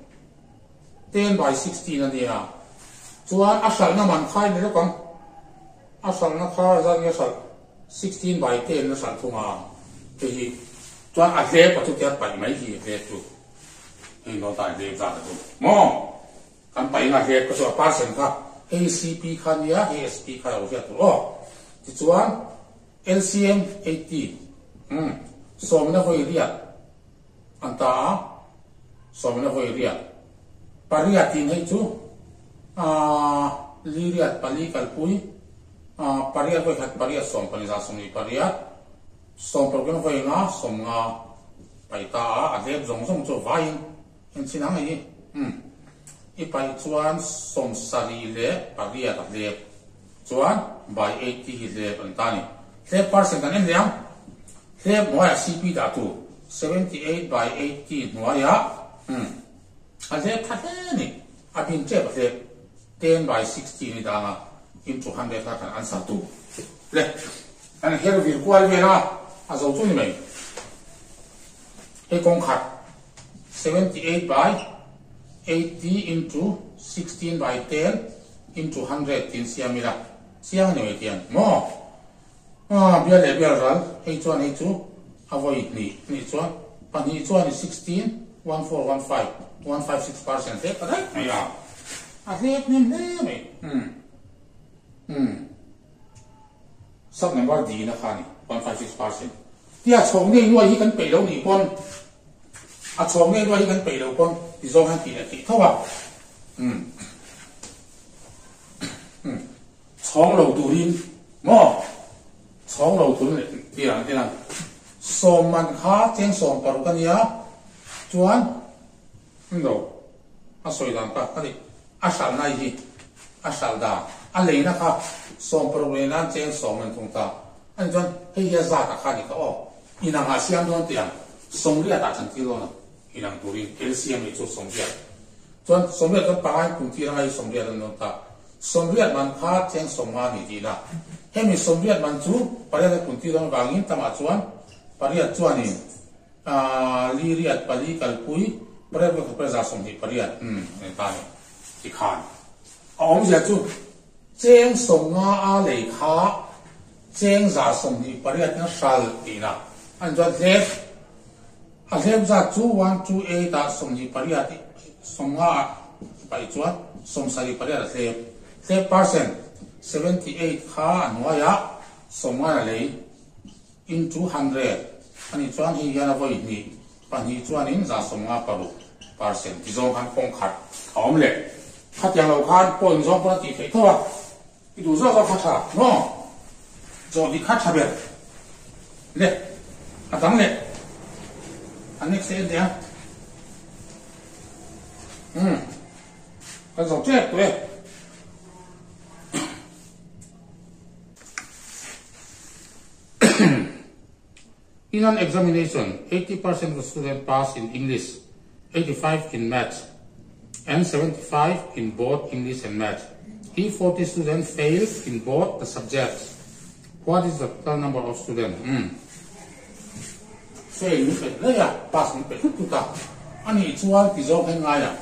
ten by sixteen ani a chuan asal na man khai ni lo ka asal na kha za ni asal sixteen by ten na sal thunga te hi chuan a le pa chu tiat pai mai hi le chu hi no ta le za ta chu mo kan pai nga he ko so percent kha A C P kha ni a A S P kha lo hiat o ti chuan L C M eighty um som na voi riat anta som na voi riat pariat tin hai chu a liriat pali kalpui a pariat voi khat pariat som pani za som ni pariat som program voi nga som nga pai ta a lep zong zong chu vain en chinang ai um i pai chuan som sari le pariat a lep chuan by eighty hi lep an ta ni lep percent an en liam lep moya C P da tu seventy-eight by eighty moya um a lep kha ni a bin che ba lep ten by sixty ni da nga into one hundred kha kan answer tu le an her virtual ve na a zo chu ni mai e kong khat seventy-eight by eighty into sixteen by ten into one hundred tin siamira siang ni tian mo ah bia le bia ral hei chuan hei chu avoid ni ni chuan pani chuan ni sixteen one four one five one five six percent te kadai ya a lek nem ne me hm hm sub number d na khani one five six percent tia chong nei noi hi kan pe lo ni pon a chong nei noi hi kan pe lo pon ti zo han ti ti thowa hm hm chong lo tu rin mo chong lo tu ni ti ang ti lang som man kha cheng som paru kan ya chuan ndo a soi dan ka ani a sal nai hi a sal da a le na kha som paru le nan cheng som man thung ta an chuan hei ya za ta kha ni ka o ina nga siam don tiang som ria ta chan ti lo na inang turin L C M ni chu som ria chuan som ria kan pangai kun ti ngai som ria don ta som ria man kha cheng som ma ni ti na hemi som ria man chu pariat kun ti don wangin tama chuan pariat chuan ni a li riat pali kalpui pariat ko preza som hi pariat hm ne ta ni ti khan ong ja chu cheng som nga a le kha cheng za som hi pariat na sal ti na an chuan le a lem za chu one two eight ta som hi pariat som nga pai chuan som sari pariat le le percent seventy-eight kha anwaya som nga le into one hundred ani chuan hi yana voi ni pani chuan in za som nga paru percent thì do khăn phong khát ổn lệ khát yang lâu khăn point do có tỷ thế thôi cái đủ do do khát thà nó do đi khát thà biệt lệ à tăng lệ anh next sẽ thế ừ cái dòng chết tuổi in an examination, eighty percent of students pass in English, eighty-five in math, and seventy-five in both English and math. If forty students fail in both the subjects, what is the total number of students? Mm. Fail, pass, anh ấy chua thì do cái ngay à.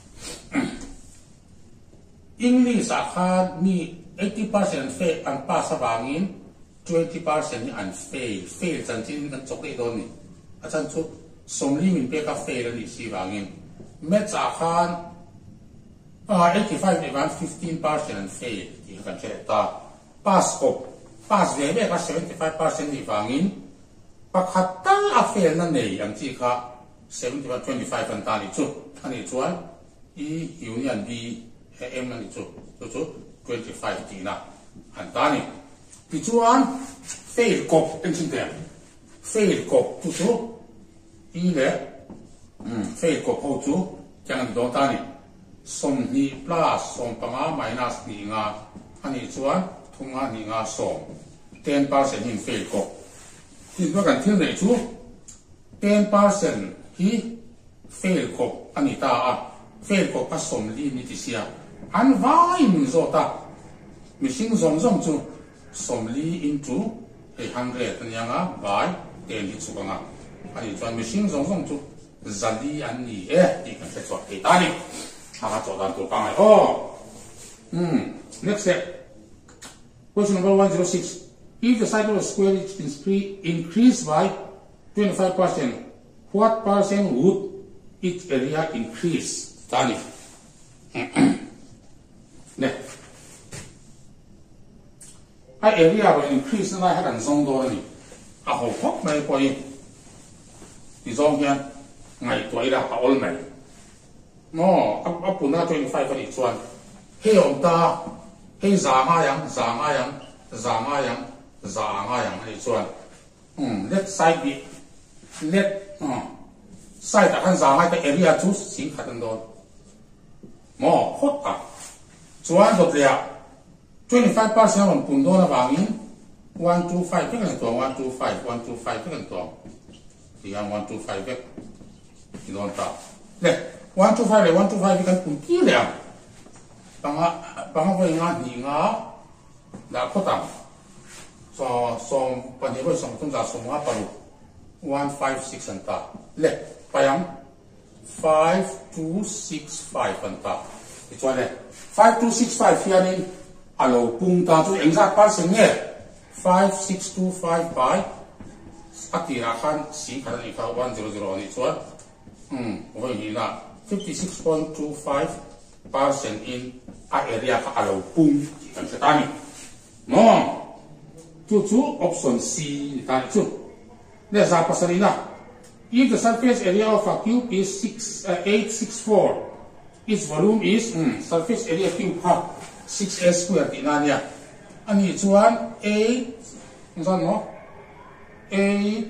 English à khá mi eighty percent fail and pass à bangin. twenty percent and fail fail chân chính kan chok dei don ni a chan chu somli min pe ka fail ni si wangin maths a khan a eighty-five ni van fifteen percent and fail ti kan che ta pass ko pass ve ve ka seventy-five percent ni wangin pakhat ta a fail na nei ang chi kha seventy-five twenty-five an ta ni chu ani chuan e union b m na ni chu chu chu twenty-five ti na an ta ni thì chuan fail cop anh xin tiền fail cop chú chú ý lẽ fail cop hậu chú chẳng hạn đó ta nè som ni plus som panga minus ni nga anh ấy chuan thung nga ni nga som ten percent in fail cop thì nó cần thiếu này chú ten percent hi fail cop anh ấy ta à fail cop cái som li ni thì xia anh vai mình rồi ta mình xin rong rong chú somli into a hundred and yanga by ten hit sukanga ani chuan machine zong zong chu zali an ni e ti kan se chwa ke ta ni ha cho dan to ka mai oh hmm next step question number one oh six if the side of a square is increased by twenty-five percent what percent would its area increase ta ni ne cái area will increase nó hay là zong đó này à hậu phúc này coi thì zong kia ngày tuổi là à ổn mày nó áp áp bún na twenty-five cái chuan hay ông ta hay giả nga yang giả nga yang giả nga yang giả nga yang cái chuan um let side bị let um side ta kan giả nga cái area chú xin khát đó mò hốt à chuan rồi liền twenty-five percent on pundo na bangin one two five cái này tuang one two five one two five cái này tuang thì anh one two five cái thì don ta nè one two five này one two five cái pun kia liền bằng á bằng á với ngã nhị ngã đã có tầm so so phần này với sòng chúng ta sòng ngã paru one five six anh ta nè bayang five two six five anh ta thì cho này five two six five here nên alo pung ta chu exact percent nge five six two five by atira khan si khan ni ka one zero zero ni chuan um voi hi na fifty-six point two five percent in a area ka alo pung kan se ta ni no chu chu option C ni ta chu le za pasarina if the surface area of a cube is six uh, eight sixty-four its volume is um, surface area cube ha six a square ti na nia ani chuan eight zan no eight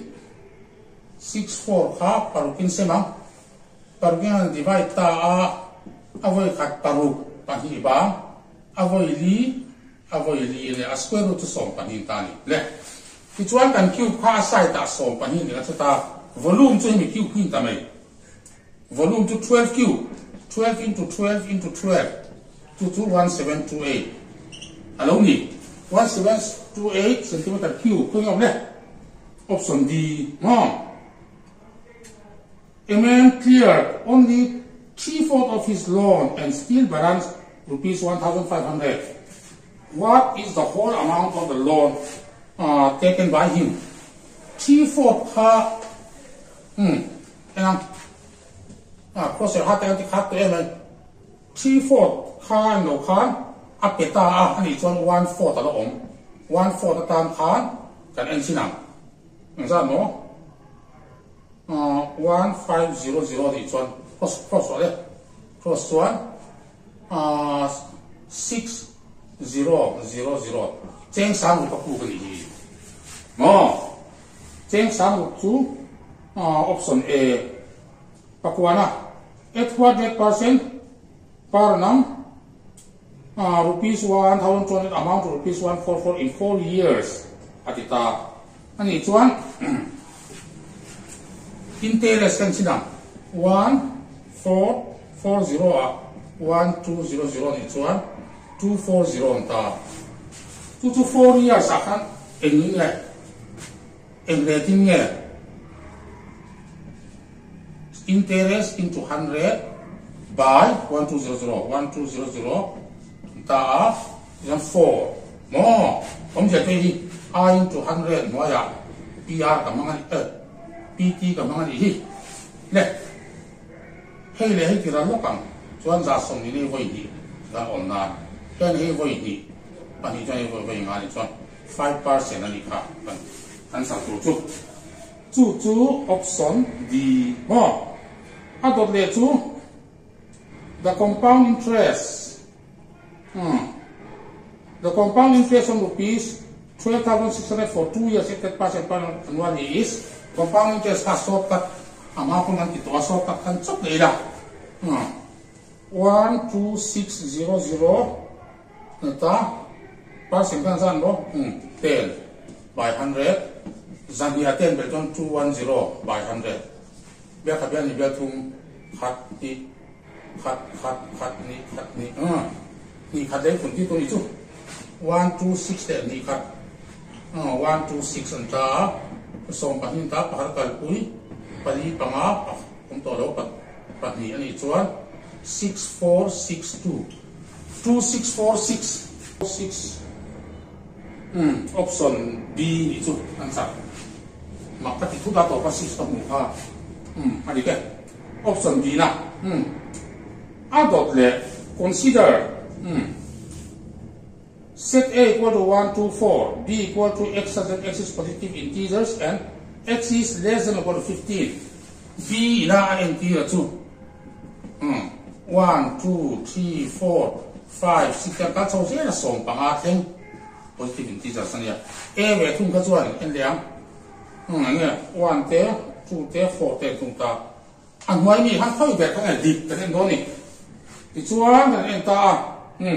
six four ha parukin semang parukin divide ta a avoi khat paru pahi ba avoi li avoi li le a square root som pahin ta ni le ti chuan kan cube kha sai ta som pahin ni ta volume chu mi cube hin ta mai volume to twelve cube twelve into twelve into twelve two two one seven two eight alo ni one seven two eight centimeter cube ko ngom le option D no a man cleared only three-fourths of his loan and still balance rupees one thousand five hundred what is the whole amount of the loan uh, taken by him three-fourths ha hmm and ah cross your heart and the heart to em three-fourths khan no khan apeta a ani chuan one fourth ala om one fourth tan khan kan en sinam ngza no one five zero zero thì chọn cross cross rồi đấy cross one six zero zero zero chén sáng một cái cái gì mà chén sáng một chú option A pakuana eight hundred percent per annum rupees one thousand two hundred amount to rupees one four four in four years atita ani chuan interest kan sinam one four four zero a one two zero zero ni chuan two four zero ta two to four years akan engin le engreting nge interest into one hundred by one two zero zero one two zero zero ta is four mo om je pe I into one hundred mo ya P R ka mangan eh P T ka mangan hi le hei le hei tira lokang chuan za som ni nei voi hi da on na ken hei voi hi pani chai voi voi nga ni chuan five percent ani kha kan kan sa tu chu chu chu option D mo a dot le chu the compound interest hmm. the compound interest on rupees twelve thousand six hundred for two years at ten percent per annually is compound interest has so cut ama pun kan itu so cut kan chok le da hmm. one two six zero zero nata percent kan san bo hmm. ten by one hundred zambia ten beton two one zero by one hundred bia ka bia ni bia thum khat ti khat khat khat ni khat ni ah ni khat dai kun ti to ni chu one two six te ni khat ah one two six anta som pa hin ta par kal pui pali panga kum to lo pat pat ni ani chuan six four six two two six four six six hmm option B ni chu answer makati thu da to pa six to mu ha hmm ani ke option B na hmm adot le consider hmm set A equal to one two four, B equal to x such that x is positive integers and x is less than or equal to fifteen. B na integer two. Hmm. one, two, three, four, five, six, seven, eight, so sẽ là song bằng a thing positive integers này. A về thung cái chuan en liang. Hmm nghe one te, two te, four te thung ta. Anh nói mi hắn khơi về cái này đi cái đó này. Thì chuan cái en ta. Hmm.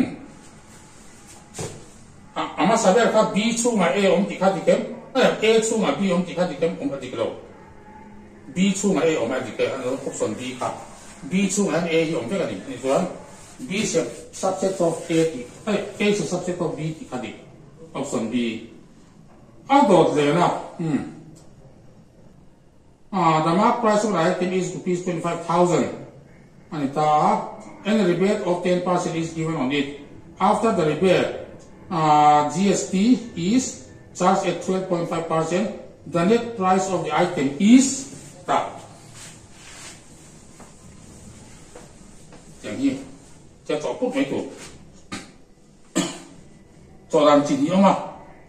Ama saber ka B chung ma A om tikha dikem A chung ma B om tikha dikem om adiklo B chung ma A om adikem ano option B ka B chung ma A hi om te ka ni ni chuan B is subset of A A is a subset of B tikha dik option B adot le na hmm ah the mark price of the item is rupees twenty-five thousand anita and a rebate of ten percent is given on it after the rebate Uh, G S T is charged at twelve point five percent. The net price of the item is that. Chẳng như, cho cho cút mấy tụ, cho làm chỉ nhiều mà.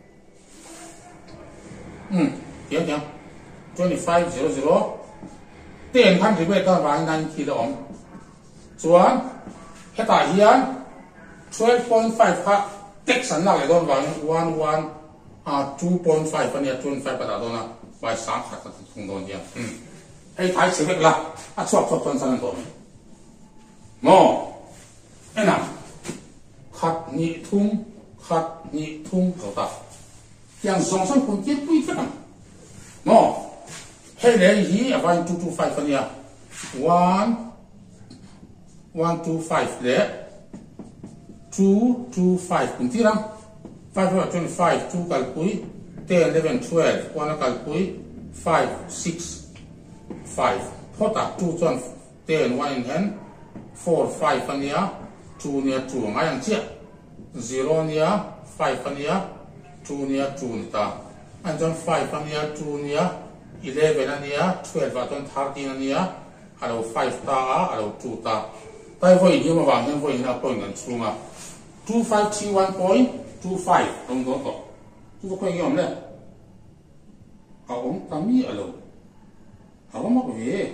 Ừ, tiếng tiếng, twenty-five zero zero. Tiền khăn thì bây giờ vài ngàn khi đó ông. Chuan, hiện tại hiện twelve point five khác. Tek san la le don wang one one ah two point five ania two point five pada dona by sam khat ta thung don dia hm ai thai se vek la a chok chok ton san to mo ena khat ni thung khat ni thung ko ta yang song song kun ti pui ka mo he le hi a one two two five ania one one two five le two, two, five. Kuntirang five, twenty-five, two kalpui, ten, eleven, twelve, one kalpui, five, six, five. Hota two, ten, one in hand, four, five ania, two near two. Ngayang chia zero near five ania, two near two nita. And then five ania, two near eleven ania, twelve, and thirteen ania, allow five ta, allow two ta. Tai voi ni ma wang hen voi na point kan chunga. two five three one point two five dong dong to tu ko yom le a om ta mi alo Hả mắc về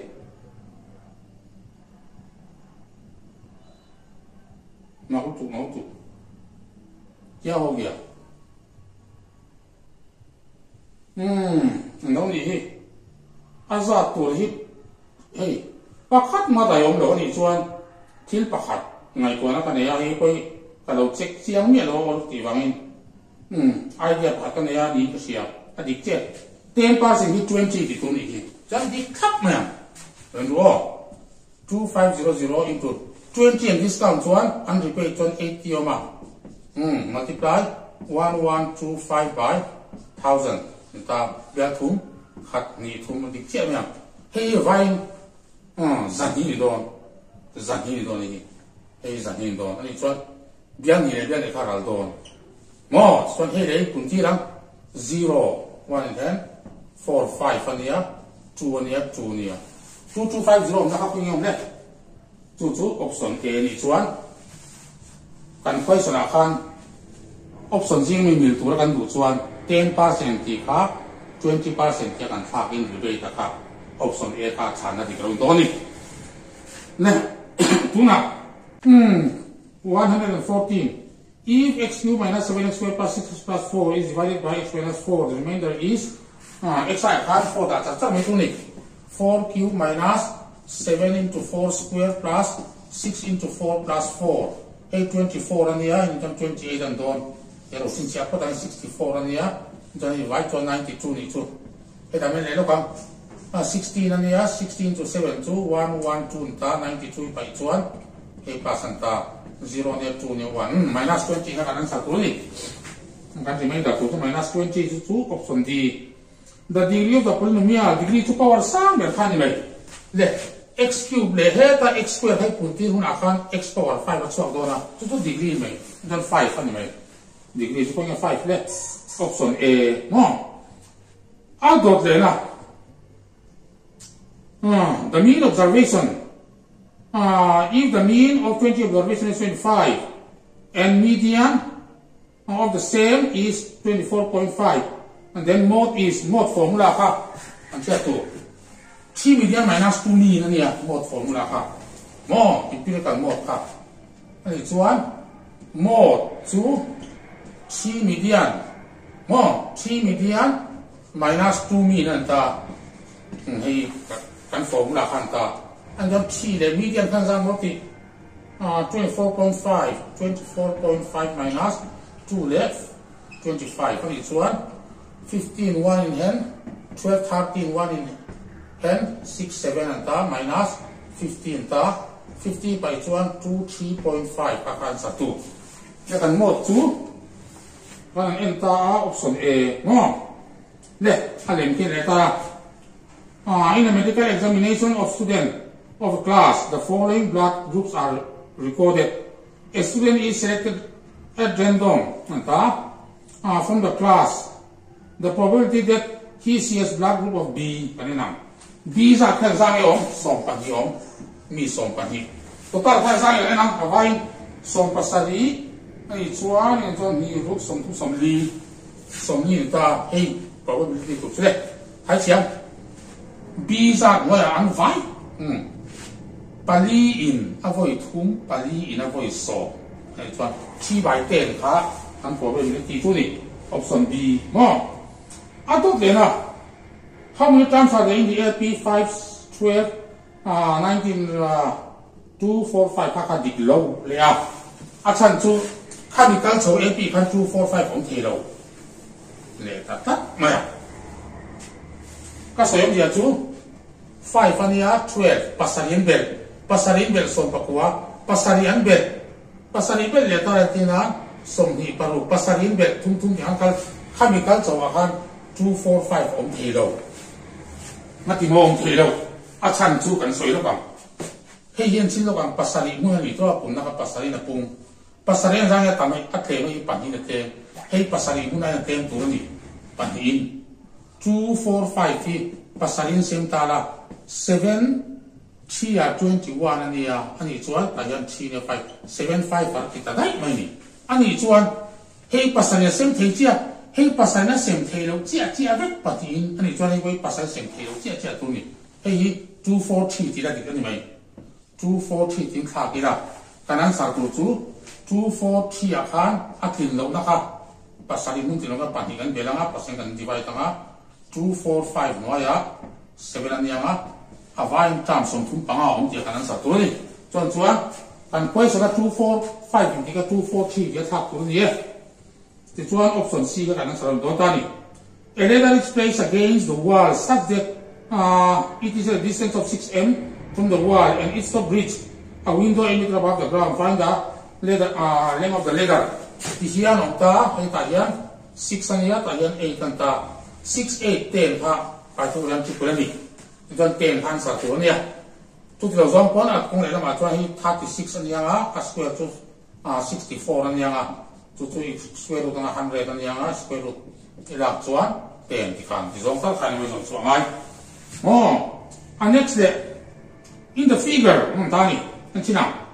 ngấu tụ ngấu tụ क्या हो गया hmm nó đi hi azat tur hi hey pakhat ma da yom lo ni chuan thil pakhat ngai ko na ka ne ya hi koi ka lo check chiang mi lo ti wangin hmm idea pakhat ka ne ya ni ka sia adik che ten percent hi twenty ti tu ni hi chan dik thap ma ren ro two five zero zero into twenty and discount chuan an ri pe chuan eighty oma hmm multiply one one two five by thousand ta bia thum khat ni thum dik che ma hey vai ah zan hi don zan hi don ni hey zan hi don ani chuan bia ni le bia le kharal don mo chuan hey le kun ti ram zero one and ten four five ania two ania two ania two two five zero na ka ping yom le chu chu option A ni chuan kan khoi sona khan option jing mi mil tur kan du chuan ten percent ti kha twenty percent ya kan phak in rebate ta kha option A kha chana di karo do ni ne tuna hmm one hundred fourteen if x cube minus seven x squared plus six x plus four is divided by x minus four the remainder is ah x I khan four ta cha me tu ni four cube minus seven into four squared plus six into four plus four eight twenty-four ania into twenty-eight and don ero sin sia ko dan sixty-four ania then divide to ninety-two ni chu eta me le lo kam sixteen ania sixteen to seven to one one two ta ninety-two by chuan e pasan ta zero ne two ne one minus twenty na kan sa tu ni kan remainder to minus twenty to two option D the degree of the polynomial degree to power sang ber khan ni le x cube le heta x square hai punti hun akhan x power five at so dona to to degree mai dan five ani mai degree ko nga five le option A no a dot le na ah the mean observation ah if the mean of twenty observation is twenty-five and median of the same is twenty-four point five and then mode is mode formula ka answer to t median minus two ni na niya mode formula ka mo empirical mode ka ani chuan mode two t median mo t median minus two mi nan ta hei kan formula kan ta and then t le median kan sang mo ti ah twenty-four point five twenty-four point five minus two left twenty-five ani chuan fifteen one in hand twelve thirteen one in ten six seven and ta minus fifteen ta fifty by chuan two three point five ka kan sa tu ya kan mode two kan enta option A no le alem ki ta ah in a medical examination of student of a class the following blood groups are recorded a student is selected at random anta ah from the class the probability that he sees blood group of B kanina B sa khan sang yom som pa yom mi som pa hi total khan sang yom na avai som pasari ai chuan en chon ni ruk som thu som li som ni ta hey probability to chule hai chiang B sa ngoi an vai hm pali in avoi thum pali in avoi so ai chuan chi bai ten kha an probability tu ni option B mo atot le na how many times are there in the L P five, twelve, uh, nineteen, uh, two, four, five, kaka dik low le a achan chu khani kal chho L P khan two, four, five om the low le ta ta ma ka so yom dia chu five ania twelve pasarin bel pasarin bel som pakwa pasarian bel pasari bel le ta tina som hi paru pasarin bel thum thum yang kal khani kal chho a khan two, four, five om the low mati mo om the low achan chu kan soi lo bang hei hian chin lo bang pasari mu ni to pun na ka pasari na pung pasari ang ya tamai athe mai pan hi na te hei pasari mu na tem tu ni pan hin two, four, five hi pasarin sem ta la seven three ya twenty-one ania ani chuan ta yan three ne five seven five par kita dai mai ni ani chuan hei pasari sem thei chia hei pasal na sem thei lo chia chia vek patin ani chuan hei pasal sem thei lo chia chia tu ni hei two four three ti la dik ani mai two four three tin kha ki la kan answer tu chu two four three a khan a tin lo na kha pasari mun tin lo ka pani kan belanga pasang kan divide tanga two four five no ya seven an yanga avain tam som thum panga om ti kan answer tu ni chuan chuan kan question ka two four five ti ka two four three ya thak tu ni ti chuan option C ka kan answer do ta ni a ladder is placed against the wall such that uh, it is a distance of six meters from the wall and it's not reached a window eight meters above the ground. Find the ladder, uh, length of the ladder. Here on ta, ay tayan six an ya, tayan eight an ta. six, eight, ten ha. Ay tu lang tukulan ni. Ito ten han sa tuon niya. Tukilaw zong pon at kung ilang atwa hi thirty-six an ya nga, ka-square to uh, sixty-four an ya nga. Tutu square root nga one hundred an ya nga, square root ilang chuan ten ti kan. Ti zong tal kan mo zong chuan ay. Oh, and next day, in the figure, Montani, and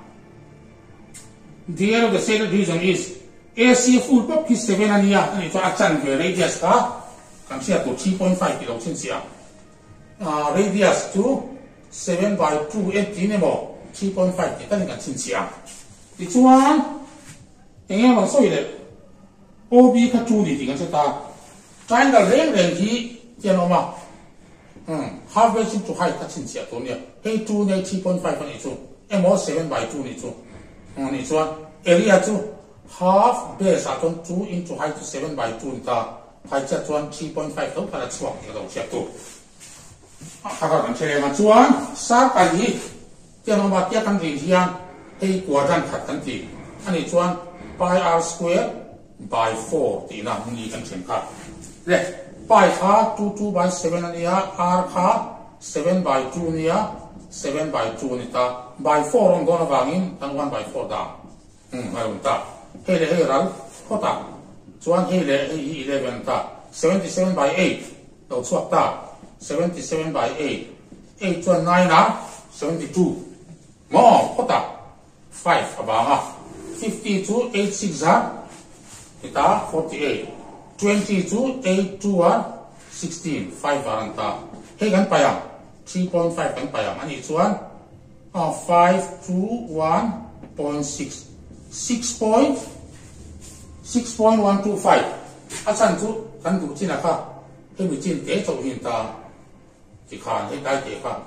the area of the shaded region is A C full pop is seven and ya, and it's a chan radius ka, come here to three point five kilometers here. Uh, radius to seven by two empty nemo, three point five kilometers here. It's one, and I was so it. O B ka two di kan ta. Triangle length length hi, you know Hmm, half base to height touching here to near A two near three point five on each two, M O seven by two ni two. On each one, area two, half base at on two into height to seven by two in the height at one three point five to para swap the dog here two. How can say much one? Sark and he, tell them what you can read here, a quadrant cut and tea, and each one pi r square by four, the enough need and ten cut. Left. Pi ka two two by seven niya, r ka seven by two niya, seven by two nita, by four on doon bangin, and one by four down. Hmm, mayroon ta. Hele heral, kota. Chuan hele he eleven ta. seventy-seven by eight. Daw swak ta. seventy-seven by eight. eight chuan nine na, seventy-two. Mo, kota. five abanga. fifty-two, eight six ha. Ita, forty-eight. twenty-two, eight, two, one, sixteen, five aranta. Hey, gan payang, three point five gan payang. And each one, uh, five, two, one point six, six point, six point one two five. Asan tu, kan du chin ka. Hey, we chin te chou hin ta. Ti khan, hey, dai te ka.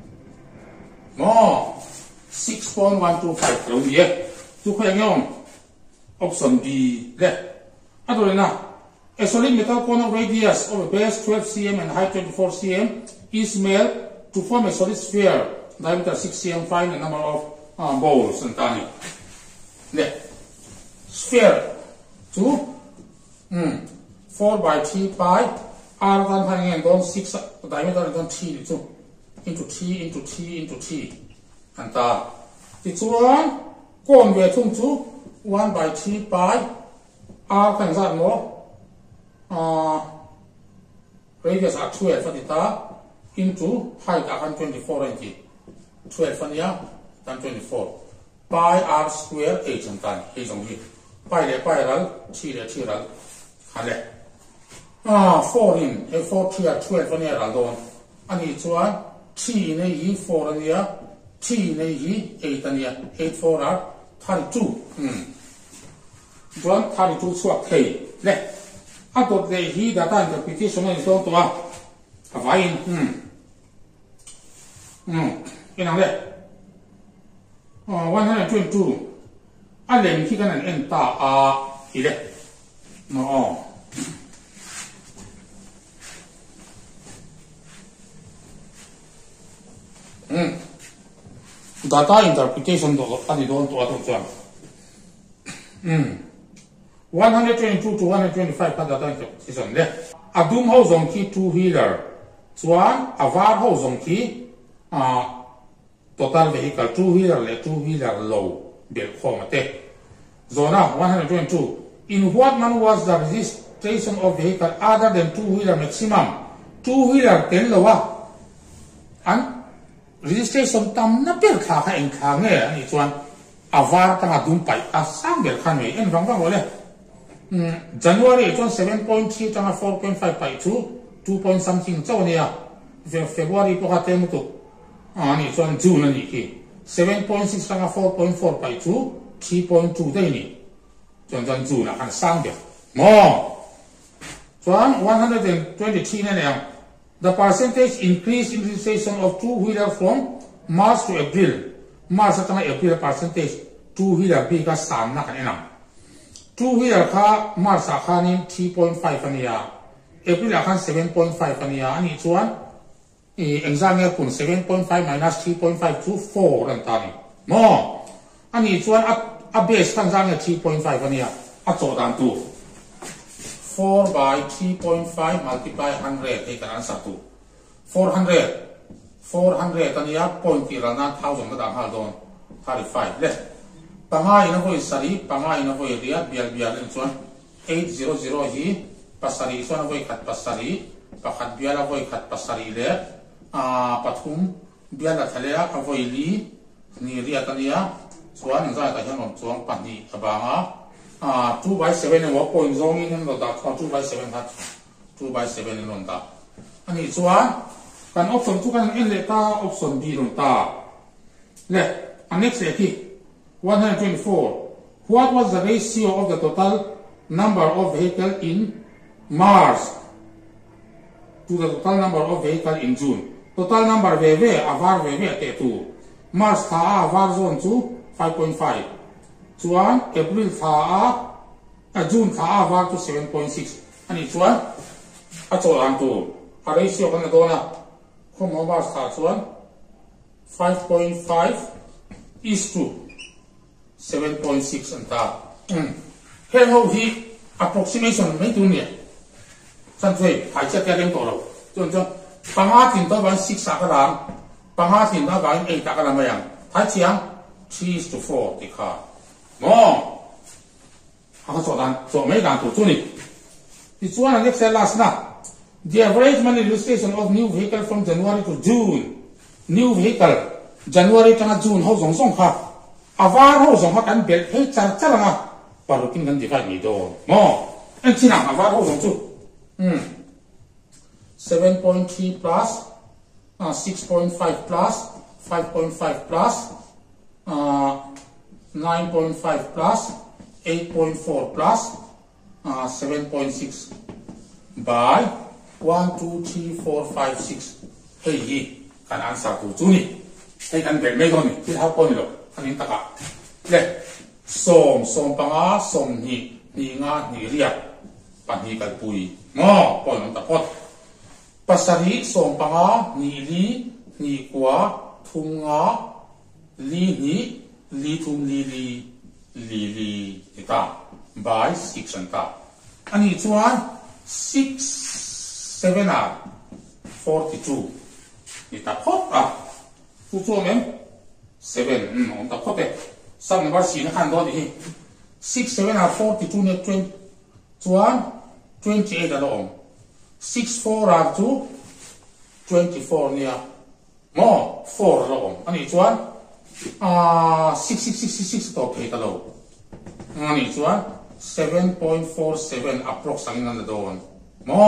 Mo, six point one two five. Lo ye, tu ko yang yong. Option B, le. Ato na. A solid metal cone of radius of a base twelve centimeters and height twenty-four centimeters is made to form a solid sphere, diameter six centimeters. Find the number of uh, balls and tani. The sphere two, mm, four by three pi, r tan hanging and don six diameter and don three two into three into three into three, and ta. The one cone where two two one by three pi, r tan that more. Uh, radius are twelve fatita into height akan twenty-four inch. twelve fanya dan twenty-four. Pi r square h and tan. H on here. Pi le pi ral, three le three ral. Hale. Ah, four in. A four three are twelve fanya ral don. And each one three in a ye four and ya. Three in a ye eight and ya. Eight four are thirty-two. Hmm. One thirty-two swap K. Le. Atot de hi data interpretation na ito to ah. Avain. Hmm. Hmm. Inang le. Oh, one hundred twenty-two. Alem ki kanan enta a ile. No. Hmm. Data interpretation to ani don to ato chuan. Hmm. one hundred twenty-two to one hundred twenty-five ka data interpretation le. Adum ho zong ki two wheeler. Chuan avar ho zong ki a total vehicle two wheeler le two wheeler low bel khomate. Zona one hundred twenty-two. In what man was the registration of vehicle other than two wheeler maximum? Two wheeler ten lowa. An registration tam na bel kha kha eng kha nge ani chuan avar ta adum pai asang bel khan me en rang rang le. Mm, January it was seven point three to four point five by two, two point something. So, yeah, February po ka temo to ani chuan June ani ki seven point six tanga four point four pai chu three point two dei ni chuan chuan June kan sang de mo chuan one hundred twenty-three na ne the percentage increase in utilization of two wheeler from March to April March tanga April percentage two wheeler bi ka sam na kan enam two wheeler ka March kha ni three point five ania April kha seven point five ania ani chuan exam nge kun seven point five minus three point five to four ran ta ni mo ani chuan a base kan jang nge three point five ania a chaw dan tu four by three point five multiply one hundred take an answer to four hundred four hundred ania point tirana thousand da hal don thirty-five le pangai na hoi sari pangai na hoi dia bial bial en chuan eight hundred hi pasari chuan hoi khat pasari pakhat bial hoi khat pasari le a pathum biala thalea avoi li ni ria tania chuan za ta hian chuang pani abanga a two by seven and one point zong in no da two by seven hat two by seven in da ani chuan kan option tu kan en le ta option b ron ta le next eki one hundred twenty-four what was the ratio of the total number of vehicle in March to the total number of vehicle in June total number V V avar V V te tu March tha avar zone chu five point five chuan April tha a June tha avar to seven point six ani chuan a chaw an tu a ratio kan do na khom March tha chuan five point five is to seven point six anta um hen ho hi approximation mai tu ni san thei hai cha ka leng to lo chon chon panga tin to ban six ka lam panga tin da ban eight ka lam yang thai chiang three is to four ti kha mo ha so dan so mai dan tu chu ni ti chuan next last na the average money registration of new vehicle from January to June new vehicle January tanga June ho zong zong kha avar ho zong ha kan bel he char chalanga parukin kan divide ni do mo en china avar ho zong chu um seven point three plus uh, six point five plus five point five plus uh, nine point five plus eight point four plus uh, seven point six by one two three four five six hey hi kan answer tu chu ni hey kan bel me do ni ti ha ko ni lo anin taka le som som panga som ni ni nga ni ria pa ni kal pui mo ko non ta pot pasari som panga ni li ni kwa thunga li ni li thum li li li li eta by six anta ani chuan six seven are forty-two eta pot a tu chu men seven um on ta pot e sam number sin han do ni six seven are forty-two ne twenty chuan twenty-eight along six four are to twenty-four nia mo four along ani chuan ah six six six six to pe ta lo ani chuan seven point four seven approx ang nan don mo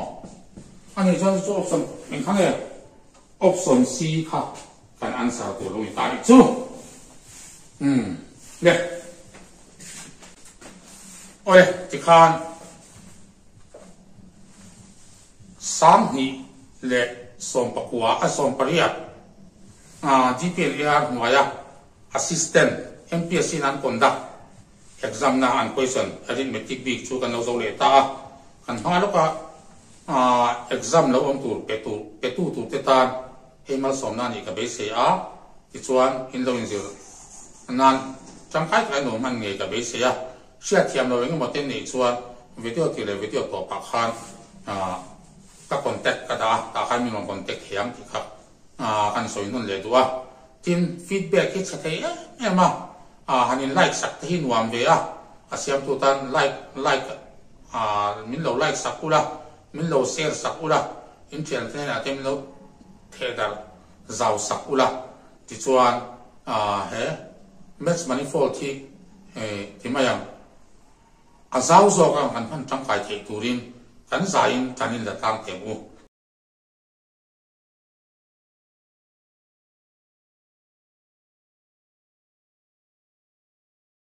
ani chuan chu option min khang e option C kha kan answer to lo ta ni chu um le oi ti khan sam ni le som pakua a som paria a G P L R noya assistant M P S C nan conduct exam na an question arithmetic big chu kan lo zo le ta kan ha lo ka a exam lo om tur pe tu pe tu tu te tan emal som na ni ka be se a ti chuan in lo in zir nan chang khai ka no man nge ka be se a sia thiam lo eng mo ten ni chuan video ti le video to pa khan a ka contact ka da ta khan mi non contact hiam ti kha a kan soi non le duwa tin feedback ki chathei e ma a hanin like sak te hin wam ve a asiam tu tan like like a min lo like sak ula min lo share sak ula in chen te na tem lo the dar zau sak ula ti chuan a he match manifold thi e ti mayam a zau zo ka kan phan tang kai the turin kan zain kanin la tang te u